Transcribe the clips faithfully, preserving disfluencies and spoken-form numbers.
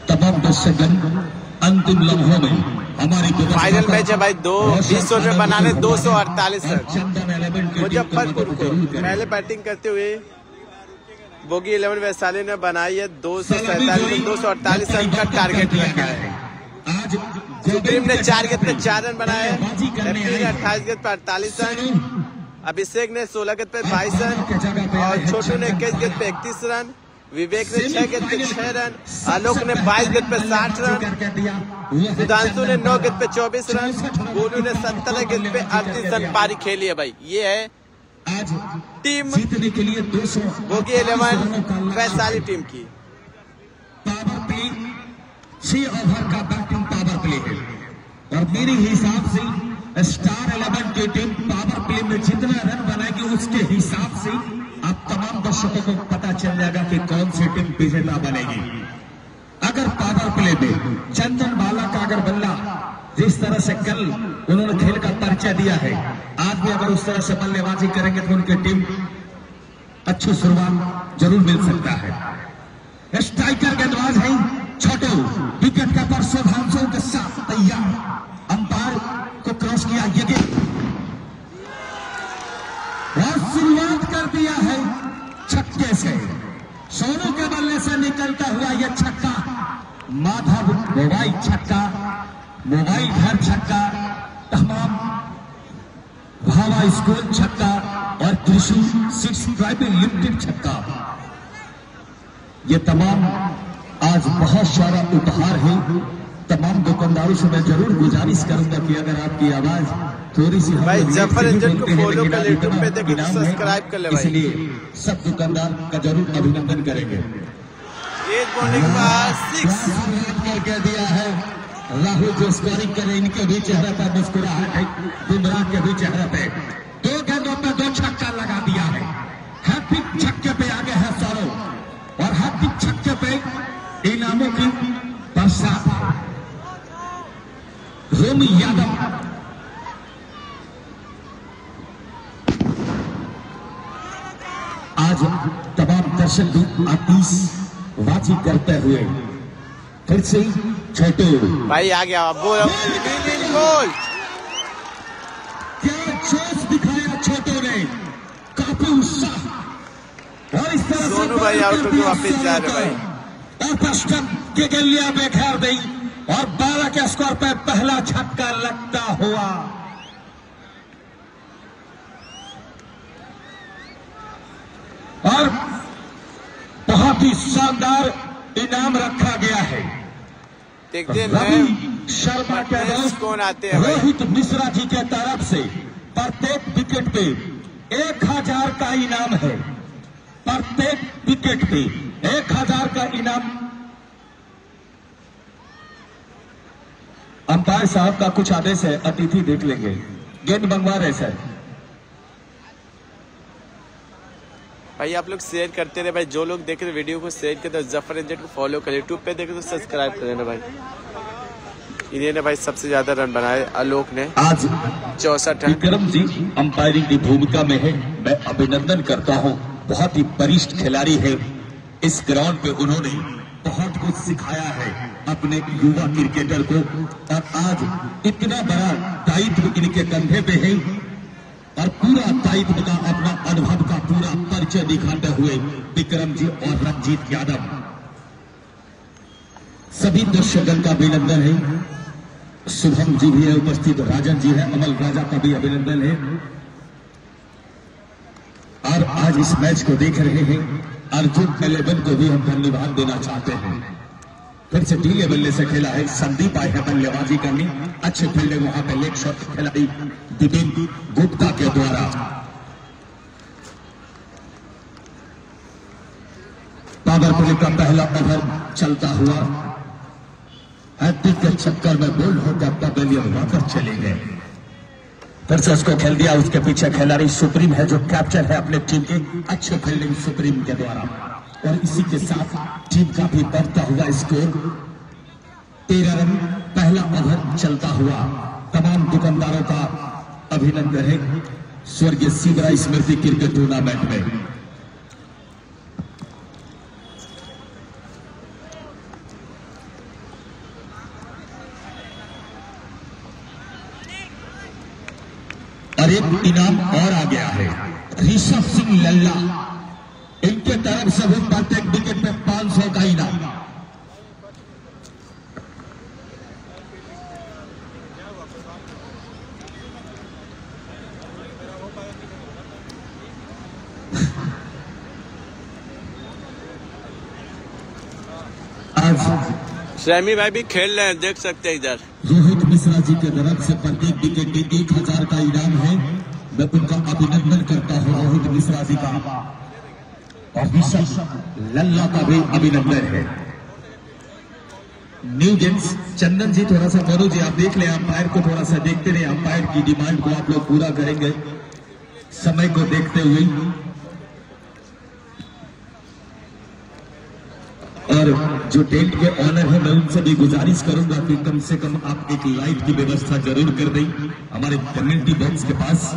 तमाम दर्शकगण अंतिम लम्हों में हमारी फाइनल मैच है भाई। दो बीस ओवर में बनाने दो सौ अड़तालीस रन। मुजफ्फरपुर को पहले बैटिंग करते हुए बोगी इलेवन वैशाली ने बनाई है दो सौ सैतालीस दो सौ अड़तालीस रन का टारगेट रखा है। सुप्रीम ने चार गेंद पे चार रन बनाए, ने अट्ठाईस गेंद पे अड़तालीस रन, अभिषेक ने सोलह गेंद पे बाईस रन और छोटू ने इक्कीस गेंद पे इकतीस रन, विवेक ने छह गेंद पे छह रन, आलोक ने बाईस गेंद पे साठ रन, सुधांशु ने नौ गेंद पे चौबीस रन, गोलू ने सत्रह गेंद पे अड़तीस रन पारी खेली है भाई। ये है टीम जीतने के लिए दो सौ बोगी इलेवन वैशाली टीम की। पावर प्ले छह ओवर का बैटिंग पावर प्ले है और मेरे हिसाब से स्टार इलेवन की टीम पावर प्ले में जितना रन बनाएगी उसके हिसाब से आप तमाम दर्शकों को पता चल जाएगा कि कौन सी टीम विजेता बनेगी। अगर पावर प्ले में चंदन बाला का अगर बल्ला जिस तरह से कल उन्होंने खेल का परिचय दिया है, आज भी अगर उस तरह से बल्लेबाजी करेंगे तो उनकी टीम अच्छी शुरुआत जरूर मिल सकता है। स्ट्राइकर गेंदबाज है छोटू, विकेट कीपर सुधांशु के साथ तैयार, अंपायर को क्रॉस किया ये गेंद और शुरुआत कर दिया है छक्के से। सोनू के बल्ले से निकलता हुआ यह छक्का, माधव मोबाइल छक्का, मोबाइल घर छक्का, तमाम भावा स्कूल छक्का और कृषि सीड्स प्राइवेट लिमिटेड छक्का, ये तमाम आज बहुत सारा उपहार है। तमाम दुकानदारों से मैं जरूर गुजारिश करूंगा कि अगर आपकी आवाज थोड़ी सी भाई जफर इंजन को फॉलो कर यूट्यूब पे देखें, सब्सक्राइब कर ले भाई। इसलिए सब दुकानदार का जरूर अभिनंदन करेंगे। एक बॉलिंग बाद सिक्स कह दिया है राहुल जो स्कोरिंग करे, इनके भी चेहरे पर मुस्कुराहट है, बुमराह के भी चेहरे पे दो गेंदों पे दो छक्का लगा दिया है। हैट्रिक छक्के पे आगे है सौरव और हैट्रिक छक्के पे इनामों की बरसात। रोमी यादव आज तमाम दर्शक भी आतिशबाजी करते हुए फिर से छोटू भाई आ गया बोल बोल। क्या जोश दिखाया छोटू ने, काफी उत्साह और इस तरह दोनों भाई आउट होकर वापस जा रहे भाई। और पश्चिम के गलिया में घेर दी और बारह के स्कोर पे पहला छक्का लगता हुआ और बहुत ही शानदार इनाम रखा गया है। देखते हैं रवि शर्मा के कौन आते हैं। रोहित मिश्रा जी के तरफ से प्रत्येक विकेट पे एक हजार का इनाम है। प्रत्येक विकेट पे एक हजार का इनाम। अंपायर साहब का कुछ आदेश है, अतिथि देख लेंगे। गेंद मंगवा रहे सर। भाई आप लोग शेयर करते रहे भाई, जो लोग देख रहे वीडियो को शेयर करते, जफर इंजन को फॉलो करें, यूट्यूब पे देखे तो सब्सक्राइब करें ना भाई। इन्हीं ने भाई सबसे ज्यादा रन बनाए, आलोक ने आज चौसठ रन। विक्रम जी अंपायरिंग की भूमिका में है, मैं अभिनंदन करता हूं। बहुत ही वरिष्ठ खिलाड़ी है, इस ग्राउंड पे उन्होंने बहुत कुछ सिखाया है अपने युवा क्रिकेटर को और आज इतना बड़ा दायित्व इनके कंधे पे है और पूरा दायित्व का अपना अनुभव का पूरा परिचय दिखाते हुए विक्रम जी और रंजीत यादव सभी दर्शकों का अभिनंदन है। शुभम जी भी है उपस्थित, राजन जी है, अमल राजा का भी अभिनंदन है। और आज इस मैच को देख रहे हैं अर्जुन इलेवन को भी हम धन्यवाद देना चाहते हैं। फिर से ढीले बल्ले से खेला है, संदीप आए है बल्लेबाजी करनी, अच्छे फील्डिंग वहां पे लेग शॉट खिलाड़ी दिपेंद्र गुप्ता के द्वारा। पावर प्ले का पहला ओवर चलता हुआ हैट्रिक के चक्कर में बोल्ड होकर पवेलियन वापस चले गए। फिर से उसको खेल दिया, उसके पीछे खिलाड़ी सुप्रीम है जो कैप्चर है अपने टीम के, अच्छे फील्डिंग सुप्रीम के द्वारा। और इसी के साथ टीम का भी बढ़ता हुआ स्कोर तेरह रन पहला ओवर चलता हुआ। तमाम दुकानदारों का अभिनंदन है स्वर्गीय शिवराय स्मृति क्रिकेट टूर्नामेंट में। एक इनाम और आ गया है, ऋषभ सिंह लल्ला, इनके तरफ से भी प्रत्येक विकेट पे पांच सौ का इनाम। आज शमी भाई भी खेल रहे हैं, देख सकते हैं इधर। रोहित मिश्रा जी के तरफ से प्रत्येक विकेट पे एक हजार का इनाम है। मैं उनका अभिनंदन करता हूँ, रोहित मिश्रा जी का, और ऋषभ लल्ला का भी अभिनंदन है। न्यू गेम्स चंदन जी, थोड़ा सा मनोज जी आप देख लें, अंपायर को थोड़ा सा देखते रहे, अंपायर की डिमांड को आप लोग पूरा करेंगे समय को देखते हुए। और जो टेंट के ऑनर है, मैं उनसे भी गुजारिश करूंगा कि कम से कम आप एक लाइट की व्यवस्था जरूर कर दें हमारे कम्युनिटी बॉक्स के पास,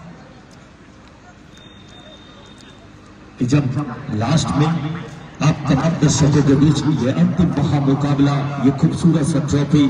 कि जब लास्ट में आप तमाम दर्शकों के बीच ये अंतिम महा मुकाबला, ये खूबसूरत सा ट्रॉफी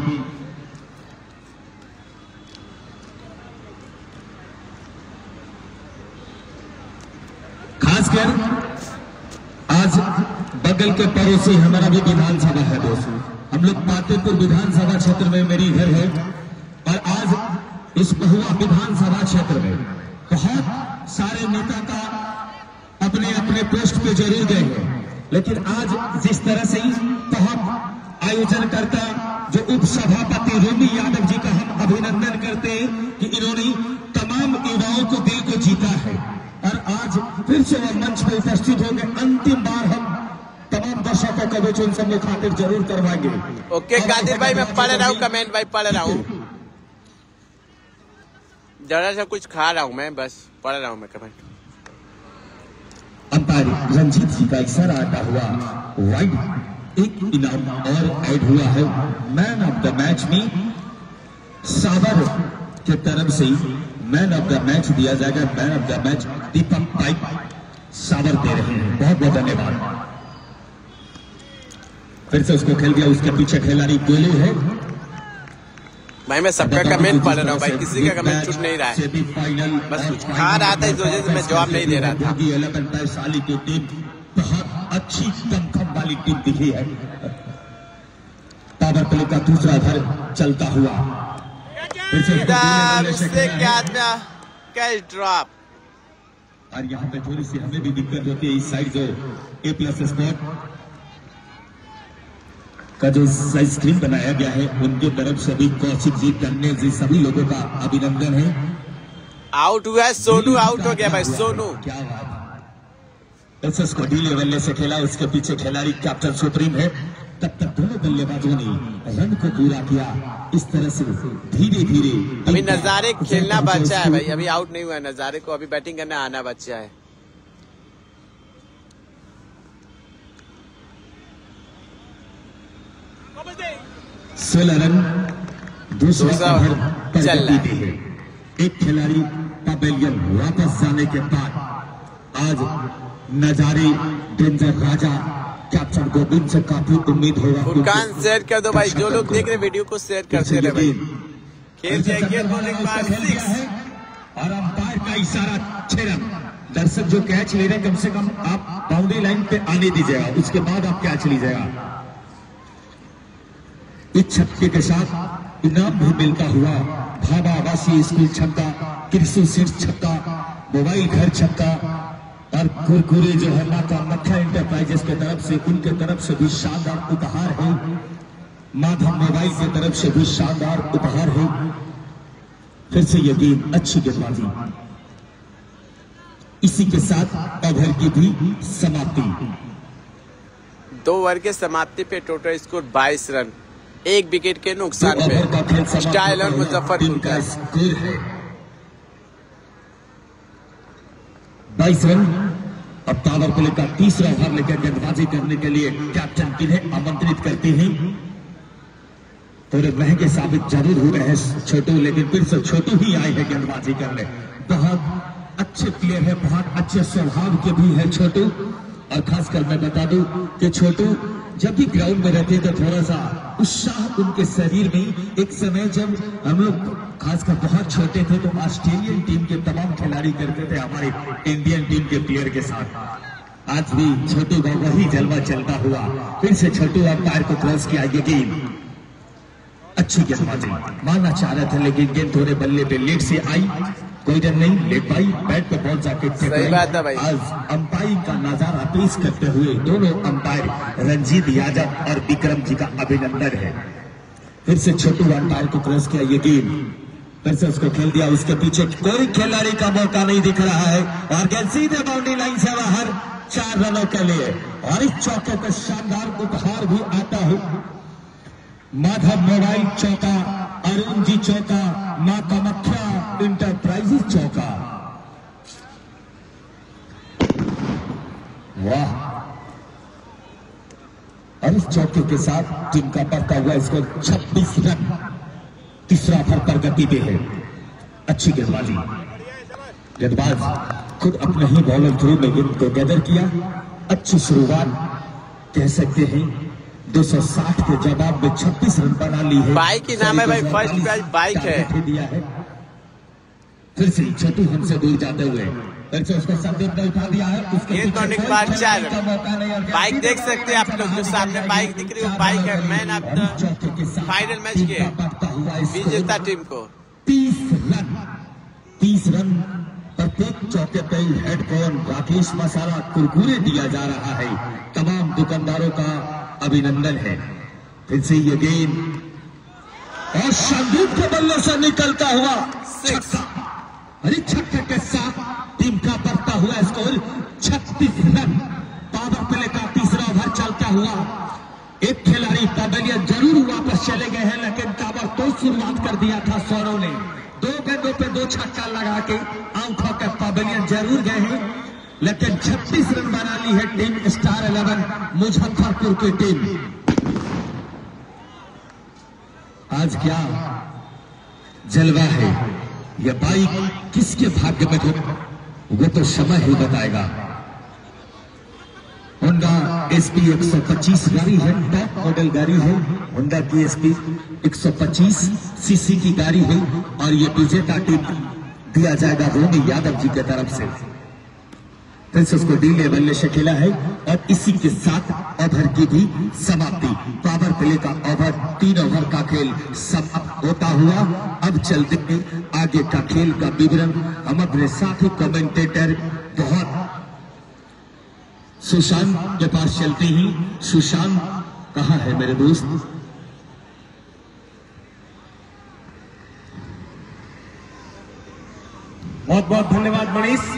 खासकर आज बगल के पड़ोसी हमारा भी विधानसभा है दोस्तों, हम लोग पातेपुर विधानसभा क्षेत्र में मेरी घर है, और आज इस महुआ विधानसभा क्षेत्र में बहुत सारे नेता का अपने अपने पोस्ट पे जरूर गए हैं, लेकिन आज जिस तरह से बहुत आयोजन करता जो उप सभापति रोमी यादव जी का हम अभिनंदन करते हैं कि इन्होंने तमाम युवाओं को दिल को जीता है, और आज फिर से वह मंच पे उपस्थित होंगे। अंतिम बार हम तमाम दर्शकों का भी उन सब खातिर जरूर करवाएंगे। ओके कादिर भाई, मैं पढ़ रहा हूँ कमेंट भाई, पढ़ रहा हूँ, जरा सा कुछ खा रहा हूँ मैं, बस पढ़ रहा हूँ मैं कमेंट। अंपायर रंजीत जी का इशारा आता हुआ वाइड, एक इनाम और ऐड हुआ है। मैन ऑफ द मैच में साबर के तरफ से मैन ऑफ द मैच दिया जाएगा। Man of the match Deepak पाइप साबर दे रहे हैं, बहुत बहुत धन्यवाद। फिर से उसको खेल दिया, उसके पीछे खिलाड़ी गोलू है। भाई मैं सबका कमेंट पढ़ रहा हूँ भाई, किसी का कमेंट छूट नहीं रहा है, बस कुछ खा रहा था इस वजह से मैं जवाब नहीं दे रहा था। इलेवन वैशाली की टीम बहुत अच्छी दमखम वाली टीम दिखी है। पावर प्ले का दूसरा घर चलता हुआ, उससे क्या था कैच ड्रॉप, और यहाँ पे थोड़ी सी हमें भी दिक्कत होती है। इस साइड जो ए प्लस स्पोर्ट का जो स्क्रीन बनाया गया है, उनके तरफ से भी कौशिक जी, टन्ने जी, सभी लोगों का अभिनंदन है। आउट हुआ है सोनू, आउट हो गया भाई सोनू। क्या बात, एस एस को डी लेवल से खेला, उसके पीछे खिलाड़ी कैप्टन सुप्रीम है। तब तक दोनों बल्लेबाजों ने रन को पूरा किया। इस तरह से धीरे धीरे अभी नजारे खेलना बच्चा है भाई, अभी आउट नहीं हुआ है नजारे को, अभी बैटिंग करना आना बच्चा है। सोलह रन दूसरा ओवर पर चल रहा जीते हैं। एक खिलाड़ी पवेलियन वापस जाने के बाद आज नजारे डेंजर राजा कैप्टन गोविंद से काफी उम्मीद होगा। फुरकान शेयर कर दो भाई, जो लोग देख रहे वीडियो को शेयर करते रहे भाई। खेल जाएगी और अंपायर का इशारा छह रन। दर्शक जो कैच ले रहे हैं, कम से कम आप बाउंड्री लाइन पे आने दीजिएगा, उसके बाद आप कैच लीजिएगा। इस छक्के के साथ इनाम भी मिलता हुआ भाभा आवासीय स्कूल छक्का, कृषि शीर्ष छक्का, मोबाइल घर छक्का, और कुरकुरे जो है माता मक्खा इंटरप्राइजेस के तरफ से, उनके तरफ से भी शानदार उपहार है। माधव मोबाइल की तरफ से भी शानदार उपहार है। फिर से ये गेम अच्छी गेंदबाजी। इसी के साथ ओवर की भी समाप्ति। दो ओवर के समाप्ति पे टोटल स्कोर बाईस रन, एक विकेट के नुकसान पे स्टाइल और मुजफ्फरपुर का स्कोर है बाईस रन। अब पावर प्ले का तीसरा ओवर लेकर गेंदबाजी करने के लिए कैप्टन किन्हें आमंत्रित करते हैं। थोड़े महंगे साबित जरूर हो रहे हैं छोटू, लेकिन फिर से छोटू ही आए हैं गेंदबाजी करने। बहुत अच्छे प्लेयर है, बहुत अच्छे स्वभाव के भी है छोटू। और खासकर मैं बता दूं कि छोटू जब भी ग्राउंड में रहते तो थोड़ा सा उत्साह उनके शरीर में, एक समय जब हम लोग खासकर बहुत छोटे थे तो ऑस्ट्रेलियन टीम के तमाम खिलाड़ी करते थे हमारे इंडियन टीम के प्लेयर के साथ। आज भी छोटू का वही जलवा चलता हुआ, फिर से छोटू अंपायर को क्रॉस किया। ये गेंद अच्छी गेंदबाजी मानना चाह रहे थे, लेकिन गेंद थोड़े बल्ले पे लेट से आई, कोई रन नहीं। लेट भाई बैट पे बॉल जाके सही बात है भाई। आज अंपायरिंग का नजारा पेश करते हुए दोनों अंपायर रंजीत यादव और विक्रम जी का अभिनंदन है। फिर से छोटू अंपायर को क्रॉस किया, ये गेंद फिर से उसको खेल दिया, उसके पीछे कोई खिलाड़ी का मौका नहीं दिख रहा है और गेंद सीधे बाउंड्री लाइन से बाहर, चार रनों के लिए। और इस चौके पर शानदार उपहार भी आता है। माधव मोबाइल चौका, अरुण जी चौका, मां कामाख्या इंटरप्राइजेस चौका। वाह! और इस चौके के साथ टीम का बढ़ता हुआ स्कोर छब्बीस रन, तीसरा ओवर प्रगति पे है। अच्छी गेंदबाजी, गेंदबाज खुद अपने ही बॉलर थ्रू में गेंद को गैदर किया। अच्छी शुरुआत कह सकते हैं। दो सौ साठ के जवाब में छब्बीस रन बना ली है। बाइक की नाम है भाई, फर्स्ट प्राइज बाइक है। दिया है। फिर से छोटू हमसे दूर जाते हुए फिर से उसको संदीप ने उठा दिया है। उसके ये तो निक बार चार बाइक देख सकते हैं आप लोग, जो सामने बाइक दिख रही है वो बाइक है man of the final match के विजेता टीम को। तीस रन तीस रन प्रत्येक चौके पे हेडफोन राकेश मसाला कुरकुरे दिया जा रहा है। तमाम दुकानदारों का अभिनंदन है। फिर से ये गेंद और संदीप के बल्ले से निकलता हुआ छक्का। अरे छक्के के साथ टीम का बढ़ता हुआ स्कोर छत्तीस रन। पावर प्ले का तीसरा ओवर चलता हुआ एक खिलाड़ी पवेलियन जरूर वापस चले गए हैं, लेकिन ताबड़तोड़ शुरुआत कर दिया था सौरव ने। दो गेंदों पे दो छक्का लगा के आउट होकर पवेलियन जरूर गए हैं, लेकिन छत्तीस रन बना ली है टीम स्टार इलेवन मुजफ्फरपुर की टीम। आज क्या जलवा है, यह बाइक किसके भाग्य में हो वो तो समय ही बताएगा। होंडा एसपी एक सौ पच्चीस गाड़ी है, टॉप मॉडल गाड़ी है। होंडा की एसपी एक सौ पच्चीस सीसी की गाड़ी है और ये विजेता टीम दिया जाएगा रोमी यादव जी की तरफ से। फिर से उसको डी लेवल से खेला है और इसी के साथ ओवर की भी समाप्ति। पावर प्ले का ओवर, तीन ओवर का खेल समाप्त होता हुआ अब चलते हैं आगे का खेल का विवरण। हम अपने साथी कमेंटेटर बहुत सुशांत के पास चलते ही। सुशांत कहाँ है मेरे दोस्त? बहुत बहुत धन्यवाद मनीष।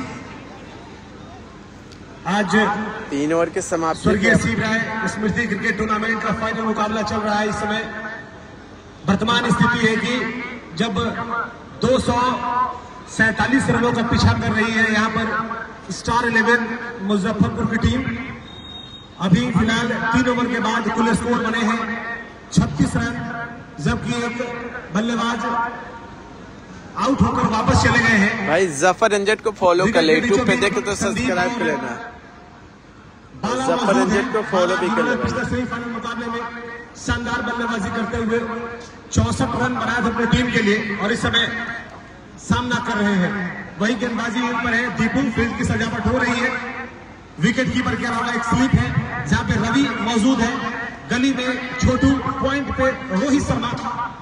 आज तीन ओवर के समाप्ति स्वर्गीय सी राय स्मृति क्रिकेट टूर्नामेंट का फाइनल मुकाबला चल रहा है। इस समय वर्तमान स्थिति है कि जब दो सौ सैतालीस रनों का पीछा कर रही है यहाँ पर स्टार इलेवन मुजफ्फरपुर की टीम। अभी फिलहाल तीन ओवर के बाद कुल स्कोर बने हैं छत्तीस रन, जबकि एक बल्लेबाज आउट होकर वापस चले गए हैं। भाई जफर रंजट को फॉलो कर ले, यूट्यूब पे देखे तो सब्सक्राइब कर लेना। जफर रंजट को फॉलो भी कर लेना। सेमीफाइनल मुकाबले में शानदार बल्लेबाजी करते हुए चौसठ रन बनाए थे अपनी टीम के लिए और इस समय सामना कर रहे हैं। वही गेंदबाजी पर है, दीपू फील्ड की सजावट हो रही है। विकेट कीपर के अलावा एक स्लिप है जहां पे रवि मौजूद है। गली में छोटू, पॉइंट पे रोहित शर्मा।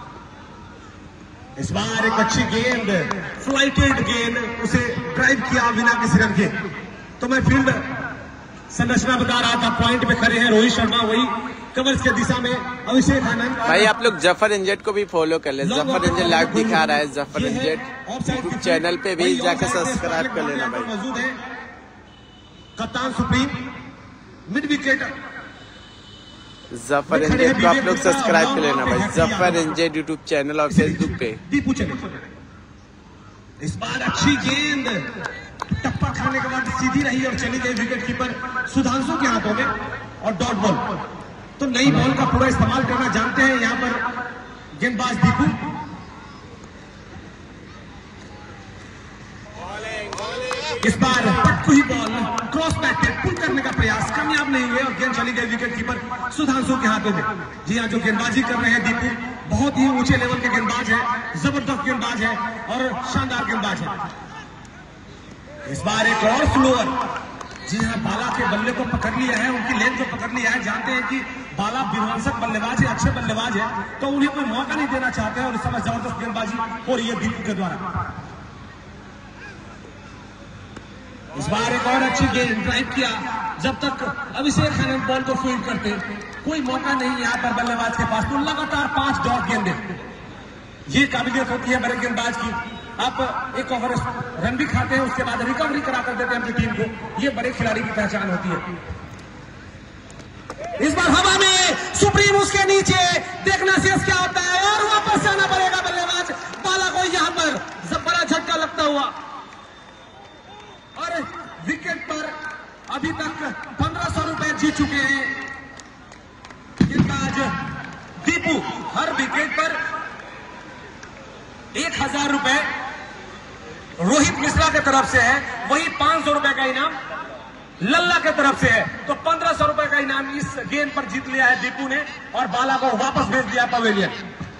इस बार एक अच्छी गेंद, फ्लाइटेड गेंद, उसे ड्राइव किया बिना किसी रन के। तो मैं फील्ड संरचना बता रहा था, पॉइंट पे खड़े हैं रोहित शर्मा, वही कवर्स के दिशा में अभिषेक आनंद। भाई आप लोग जफर इंजेट को भी फॉलो कर ले, जफर इंजेट लाइव दिखा रहा है। जफर इंजेट यूट्यूब चैनल पे भी जाकर सब्सक्राइब कर लेना भाई। मौजूद है कप्तान सुप्रीम, मिड विकेट जफर इंजेट को आप लोग सब्सक्राइब कर लेना भाई। जफर इंजेट यूट्यूब चैनल और फेसबुक पे। दीपू चले। इस बार अच्छी गेंद टप्पा खाने के बाद सीधी रही और चली गई विकेट कीपर सुधांशु के हाथों में और डॉट बॉल। तो नई बॉल का पूरा इस्तेमाल करना जानते हैं यहाँ पर गेंदबाज दीपू। इस बार पटकू ही बॉल क्रॉस क्रॉस बैक पे पुल करने का प्रयास कामयाब नहीं हुए और गेंद चली गई विकेट कीपर सुधांशु के हाथों में। जी हाँ, जो गेंदबाजी कर रहे हैं दीपू बहुत ही ऊंचे लेवल के गेंदबाज है, जबरदस्त गेंदबाज है और शानदार गेंदबाज है। इस बार एक और फ्लोअर, जी हाँ, बाला के बल्ले को पकड़ लिया है, उनकी लेंथ को पकड़ लिया है। जानते हैं कि बाला विध्वंसक बल्लेबाज है, अच्छे बल्लेबाज है, तो उन्हें कोई मौका नहीं देना चाहते हैं और इस समय जबरदस्त गेंदबाजी हो रही है दीपू के द्वारा। इस बार एक और अच्छी गेंद ड्राइव किया, जब तक अभिषेक आनंद बॉल को फील्ड करते कोई मौका नहीं यहाँ पर बल्लेबाज के पास, तो लगातार पांच डॉट गेंदे, ये काबिलियत होती है बड़े गेंदबाज की। आप एक ओवर रन भी खाते हैं, उसके बाद रिकवरी करा कर देते हैं अपनी टीम को, ये बड़े खिलाड़ी की पहचान होती है। इस बार हवा में सुप्रीम उसके नीचे, देखना शेष क्या होता है और वापस आना पड़ेगा बल्लेबाज बाला को यहाँ पर, जब बड़ा झटका लगता हुआ और विकेट पर अभी तक पंद्रह सौ रुपए जीत चुके हैं गेंदबाज दीपू। हर विकेट पर एक हजार रुपए रोहित मिश्रा की तरफ से है, वही पांच सौ रुपए का इनाम लल्ला की तरफ से है, तो पंद्रह सौ रुपए का इनाम इस गेंद पर जीत लिया है दीपू ने और बाला को वापस भेज दिया पवेलियन।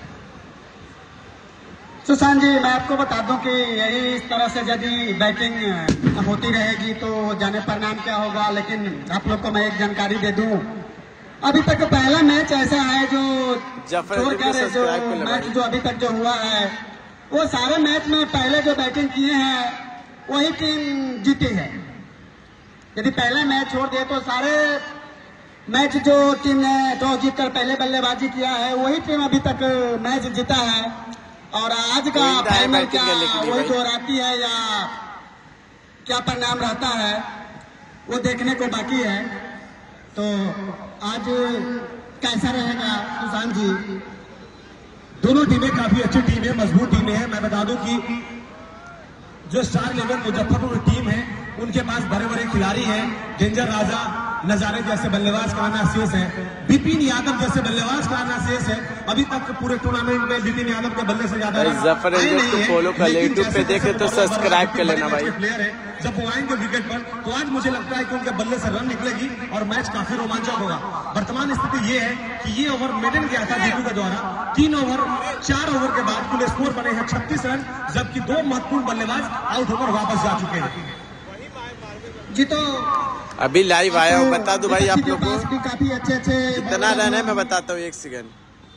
सुशांत जी, मैं आपको बता दूं कि यही इस तरह से यदि बैटिंग होती रहेगी तो जाने परिणाम क्या होगा, लेकिन आप लोग को मैं एक जानकारी दे दूं, अभी तक पहला मैच ऐसा है जो छोड़ कर जो मैच जो अभी तक जो हुआ है वो सारे मैच में पहले जो बैटिंग किए हैं वही टीम जीती है। यदि पहला मैच छोड़ दे तो सारे मैच जो टीम ने टॉस जीतकर पहले बल्लेबाजी किया है वही टीम अभी तक मैच जीता है। और आज का फाइनल क्या वही दोहराती है या क्या परिणाम रहता है वो देखने को बाकी है। तो आज कैसा रहेगा सुशांत जी? दोनों टीमें काफी अच्छी टीम है, मजबूत टीमें हैं। मैं बता दूं कि जो स्टार इलेवन मुजफ्फरपुर टीम है उनके पास बड़े बड़े खिलाड़ी हैं, डेंजर राजा नजारे जैसे बल्लेबाज का आना शेष है, बिपिन यादव जैसे बल्लेबाज का आना शेष है। अभी तक पूरे टूर्नामेंट में बिपिन यादव के बल्ले से ज्यादा जफर एंजल को फॉलो कर ले, यूट्यूब पे देखे तो सब्सक्राइब कर लेना भाई। प्लेयर है, जब वो आएंगे विकेट पर तो आज मुझे लगता है कि उनके बल्ले से रन निकलेगी और मैच काफी रोमांचक होगा। वर्तमान स्थिति ये है कि ये ओवर मेडन गया था दीपू के द्वारा, तीन ओवर चार ओवर के बाद कुल स्कोर बने हैं छत्तीस रन, जबकि दो महत्वपूर्ण बल्लेबाज आउट होकर वापस जा चुके हैं। जी तो अभी लाइव आया हूँ, बता दूं भाई आप लोग को काफी अच्छे अच्छे कितना रन है, मैं बताता हूँ एक सेकंड।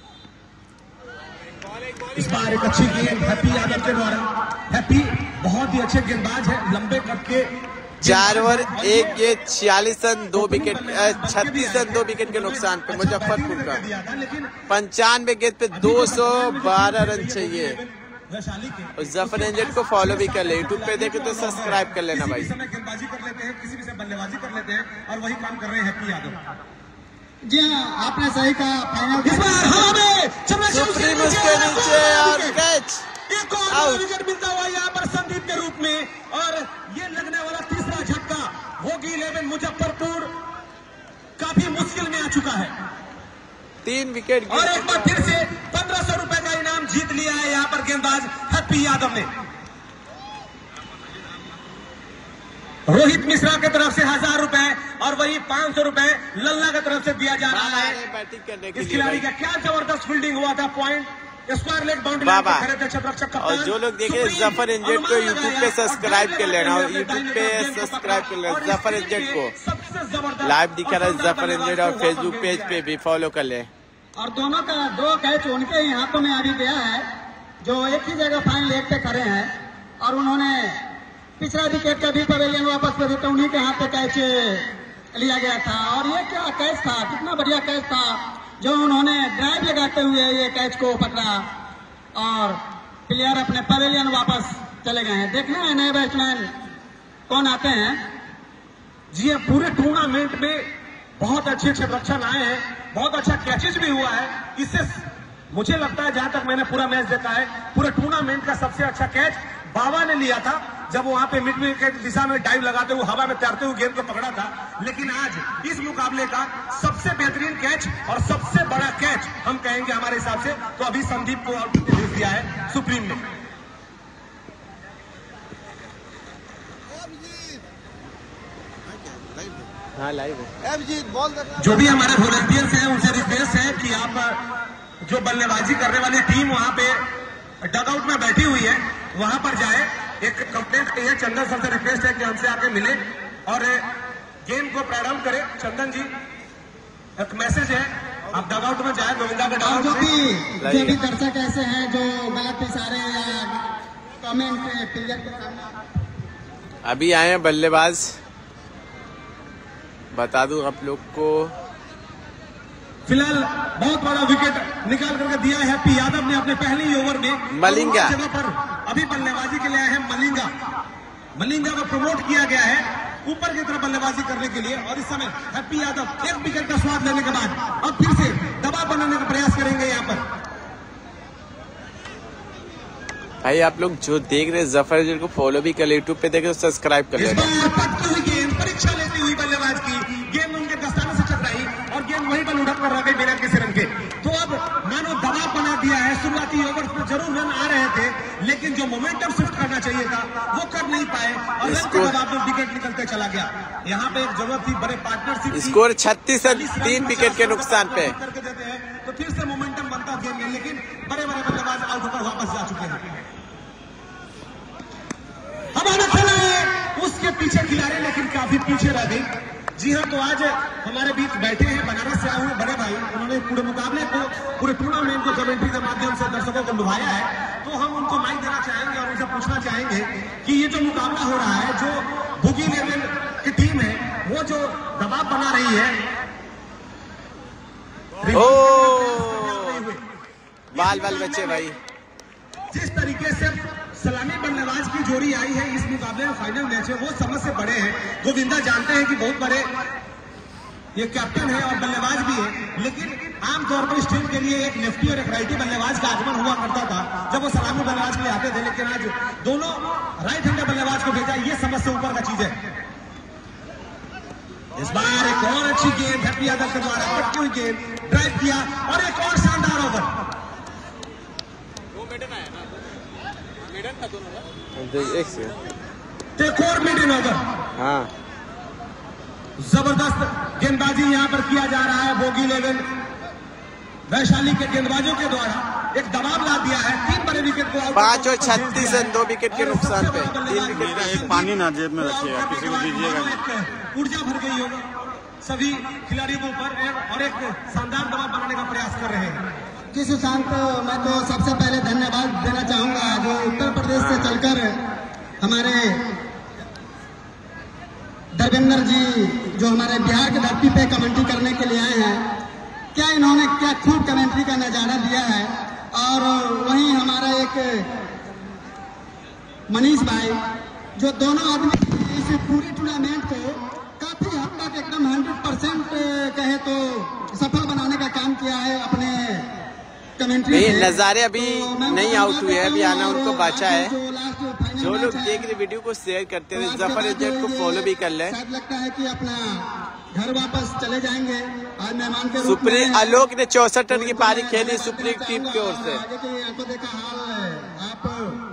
इस बार एक अच्छी गेंद हैप्पी यादव के द्वारा, हैप्पी बहुत ही अच्छे गेंदबाज है, लंबे कट के चार ओवर एक गेंद छियालीस रन दो विकेट छत्तीस रन दो विकेट के नुकसान पे मुजफ्फरपुर का पंचानवे गेंद पे दो सौ बारह रन चाहिए। और जफर एंजल को फॉलो भी कर ले, यूट्यूब पे देखे तो सब्सक्राइब कर लेना भाई। किसी भी समय गेंदबाजी कर लेते हैं, किसी भी समय बल्लेबाजी कर लेते हैं और वही काम कर रहे हैं हैप्पी यादव। जी हाँ, आपने सही कहा। फाइनल इस बार हवा में सुप्रीम उसके नीचे और कैच एक और विकेट मिलता हुआ यहाँ पर संदीप के रूप में, और ये लगने वाला तीसरा झटका होगी इलेवन मुजफ्फरपुर काफी मुश्किल में आ चुका है। तीन विकेट और एक बार फिर से पंद्रह सौ रुपए का इनाम जीत लिया है यहाँ पर गेंदबाज हैप्पी यादव ने। रोहित मिश्रा की तरफ से हजार रुपए और वही पांच सौ रुपए लल्ला की तरफ से दिया जा रहा है बैटिंग करने के इस लिए खिलाड़ी भाई। का। क्या जबरदस्त फील्डिंग हुआ था, पॉइंट स्क्वायर लेग बाउंड्री बाबा। खड़े थे छत्रक्षक कप्तान। और जो लोग देखे जफर एंजेट को यूट्यूब पे सब्सक्राइब कर लेना, और यूट्यूब पे सब्सक्राइब कर लेना जफर एंजेट को, लाइव दिखा रहा है जफर एंजेट, और फेसबुक पेज पे भी फॉलो कर ले। और दोनों का दो कैच उनके ही हाथों में अभी गया है, जो एक ही जगह फाइन लेग पे खड़े हैं, और उन्होंने पिछला विकेट का भी पवेलियन वापस भेजे तो उन्हीं के हाथ पे कैच लिया गया था। और ये क्या कैच था, कितना बढ़िया कैच था जो उन्होंने ड्राइव लगाते हुए ये कैच को पकड़ा और प्लेयर अपने पवेलियन वापस चले गए हैं। देखना है नए बैट्समैन कौन आते हैं। जी हाँ, पूरे टूर्नामेंट में बहुत अच्छे अच्छे रक्षण आए हैं, बहुत अच्छा कैचेज भी हुआ है। इससे मुझे लगता है, जहां तक मैंने पूरा मैच देखा है, पूरे टूर्नामेंट का सबसे अच्छा कैच बाबा ने लिया था, जब वहां पे मिड विकेट दिशा में डाइव लगाते हुए हवा में तैरते हुए गेंद को पकड़ा था। लेकिन आज इस मुकाबले का सबसे बेहतरीन कैच और सबसे बड़ा कैच हम कहेंगे हमारे हिसाब से, तो अभी संदीप को भेज दिया है सुप्रीम ने। हाँ लाइव है। जो भी हमारे वॉलंटियर्स हैं उनसे रिक्वेस्ट है कि आप जो बल्लेबाजी करने वाली टीम वहां पे डगआउट में बैठी हुई है वहां पर जाए। एक कंप्लेंट है, चंदन सर से रिक्वेस्ट है कि हमसे आके मिले और गेम को प्रारंभ करें। चंदन जी एक मैसेज है, आप डगआउट में जाए, गोविंदा के और डगआउट जो में। भी जो भी दर्शक ऐसे हैं जो गलत इशारे या कमेंट प्लेयर के सामने अभी आए हैं बल्लेबाज, बता दूं आप लोग को। फिलहाल बहुत बड़ा विकेट निकाल करके दिया है हैप्पी यादव ने अपने पहले ही ओवर में। मलिंगा जगह पर अभी बल्लेबाजी के लिए आए हैं मलिंगा। मलिंगा को प्रमोट किया गया है ऊपर की तरफ बल्लेबाजी करने के लिए और इस समय हैप्पी यादव एक विकेट का स्वाद लेने के बाद अब फिर से दबाव बनाने का प्रयास करेंगे यहाँ पर। भाई आप लोग जो देख रहे हैं जफर जी को फॉलो भी कर ले, यूट्यूब पे देखे तो सब्सक्राइब कर इस लेना। बार पटकी हुई गेंद, परीक्षा लेती हुई बल्लेबाज की गेंद उनके दस्ताने से टकराई और गेंद वहीं पर उड़क कर रह गई बिना किसी रन के। तो अब मानो दबाव बना दिया है। शुरुआती ओवर में जरूर रन आ रहे थे लेकिन जो मोमेंटम शिफ्ट करना चाहिए था वो कर नहीं पाए और रन के बाद आप विकेट निकलते चला गया। यहाँ पे एक जरूरत थी बड़े पार्टनरशिप। स्कोर छत्तीस रन तीन विकेट के नुकसान पे करके देते हैं तो फिर से मोमेंटम बनता गेम में, लेकिन बड़े बड़े बल्लेबाज आउट होकर वापस जा चुके हैं। हमारा खेला है उसके पीछे खिलाड़ी लेकिन काफी पीछे रह गई। जी हाँ, तो आज हमारे बीच बैठे हैं बनारस से आए हुए बड़े भाई। उन्होंने पूरे मुकाबले को, पूरे टूर्नामेंट को कमेंट्री के माध्यम से दर्शकों को लुभाया है। तो हम उनको माइक देना चाहेंगे और उनसे पूछना चाहेंगे कि ये जो मुकाबला हो रहा है, जो बुगी इलेवन की टीम है वो जो दबाव बना रही है, ओ बाल बाल बच्चे भाई, जिस तरीके से सलामी बल्लेबाज की जोड़ी आई है इस मुकाबले में, फाइनल मैच है, वो समझ से बड़े हैं। गोविंदा जानते हैं कि बहुत बड़े ये कैप्टन है और बल्लेबाज भी है, लेकिन आमतौर पर इस टीम के लिए एक लेफ्टी और एक राइटी बल्लेबाज का आगमन हुआ करता था जब वो सलामी बल्लेबाज के लिए आते थे। लेकिन आज दोनों राइट हैंडर बल्लेबाज को भेजा, ये समझ से ऊपर का चीज है। इस बार एक और अच्छी गेंद हैप्पी यादव के द्वारा पटकी हुई गेंद ड्राइव किया और एक और शानदार ओवर। एक से एक और मिड इन ओवर। हाँ जबरदस्त गेंदबाजी यहां पर किया जा रहा है बोगी इलेवन वैशाली के गेंदबाजों के द्वारा। एक दबाव ला दिया है, तीन बड़े विकेट को पांच और छत्तीस रन दो विकेट के नुकसान पे। तीन विकेट मेरा एक पानी ना जेब में रखिएगा, किसी को दीजिएगा। ऊर्जा भर गई होगी सभी खिलाड़ियों के ऊपर और एक शानदार दबाव बनाने का प्रयास कर रहे हैं। जी सुशांत, मैं तो सबसे पहले धन्यवाद देना चाहूंगा जो उत्तर प्रदेश से चलकर हमारे धर्मेंद्र जी जो हमारे बिहार की धरती पे कमेंट्री करने के लिए आए हैं। क्या इन्होंने क्या खूब कमेंट्री का नजारा दिया है। और वहीं हमारा एक मनीष भाई जो दोनों आदमी इस पूरी टूर्नामेंट को काफी हद तक एकदम हंड्रेड परसेंट कहे तो सफल बनाने का काम किया है अपने कमेंट्री। नहीं, नजारे अभी नहीं आउट हुए हैं, अभी आना उनको बाचा है। जो लोग देख रहे वीडियो को शेयर करते हैं, जफर एजेंट को फॉलो भी कर ले। शायद लगता है कि अपना घर वापस चले जाएंगे आज मेहमान के रूप सुप्रीम में। आलोक ने चौसठ रन की पारी खेली सुप्रीम टीम की ओर से। आगे की आंखों देखा हाल आप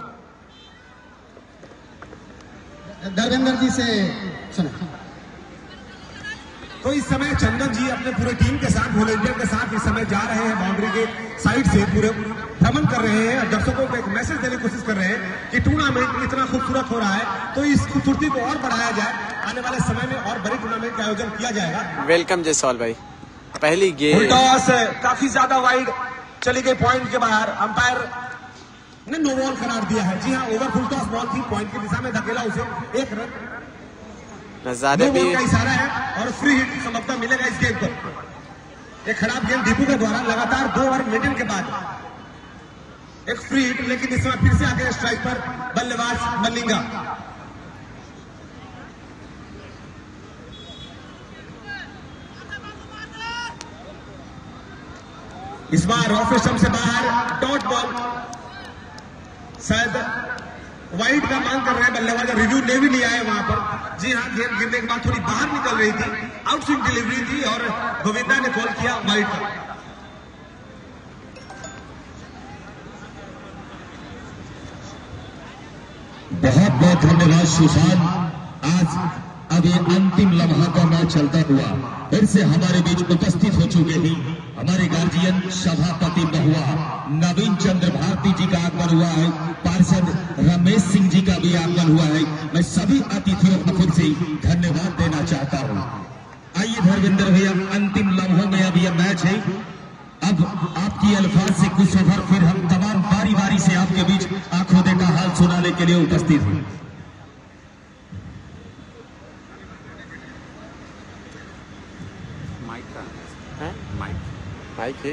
धर्मेंद्र जी से सुना। तो इस समय चंदन जी अपने पूरे टीम के साथ वॉलंटियर के साथ इस समय जा रहे हैं बाउंड्री के साइड से, पूरे भ्रमण कर रहे हैं और दर्शकों को एक मैसेज देने की कोशिश कर रहे हैं कि टूर्नामेंट इतना खूबसूरत हो रहा है तो इस खूबसूरती को और बढ़ाया जाए। आने वाले समय में और बड़ी टूर्नामेंट का आयोजन किया जाएगा। वेलकम जयसवाल भाई। पहली गेम टॉस काफी ज्यादा वाइड चली गई पॉइंट के बाहर, अंपायर ने नो बॉल करार दिया है। जी हाँ, ओवर फुल टॉस बॉल थी, पॉइंट की दिशा में धकेला उसे, एक रन नजारे नो भी बॉल का इशारा है और फ्री हिट संभवतः मिलेगा इस गेम पर। एक खराब गेम दीपू के द्वारा लगातार दो ओवर मेडन के बाद एक फ्री हिट, लेकिन इस समय फिर से आगे स्ट्राइक पर बल्लेबाज मलिंगा। इस बार ऑफ स्टंप से बाहर डॉट बॉल, शायद वाइड का मांग कर रहे हैं बल्लेबाज, रिव्यू ले भी लिया है वहां पर। जी हाँ, गेंद गिरने के बाद थोड़ी बाहर निकल रही थी, आउट स्विंग डिलीवरी थी और गोविंदा ने कॉल किया वाइड का। बहुत बहुत धन्यवाद सुशांत। आज अब ये अंतिम लम्हा का मैच चलता हुआ फिर से हमारे बीच उपस्थित हो चुके हैं हमारे गार्जियन सभापति महुआ नवीन चंद्र भारती जी का आगमन हुआ है, पार्षद रमेश सिंह जी का भी आगमन हुआ है। मैं सभी अतिथियों को फिर से धन्यवाद देना चाहता हूँ। आइए धर्मेंद्र भैया, अंतिम लम्हों में अब यह मैच है। अब आपकी अल्फाज से कुछ ओवर फिर हम तमाम बारी बारी से आपके बीच आंखों देखा हाल सुनाने के लिए उपस्थित हैं। माइक है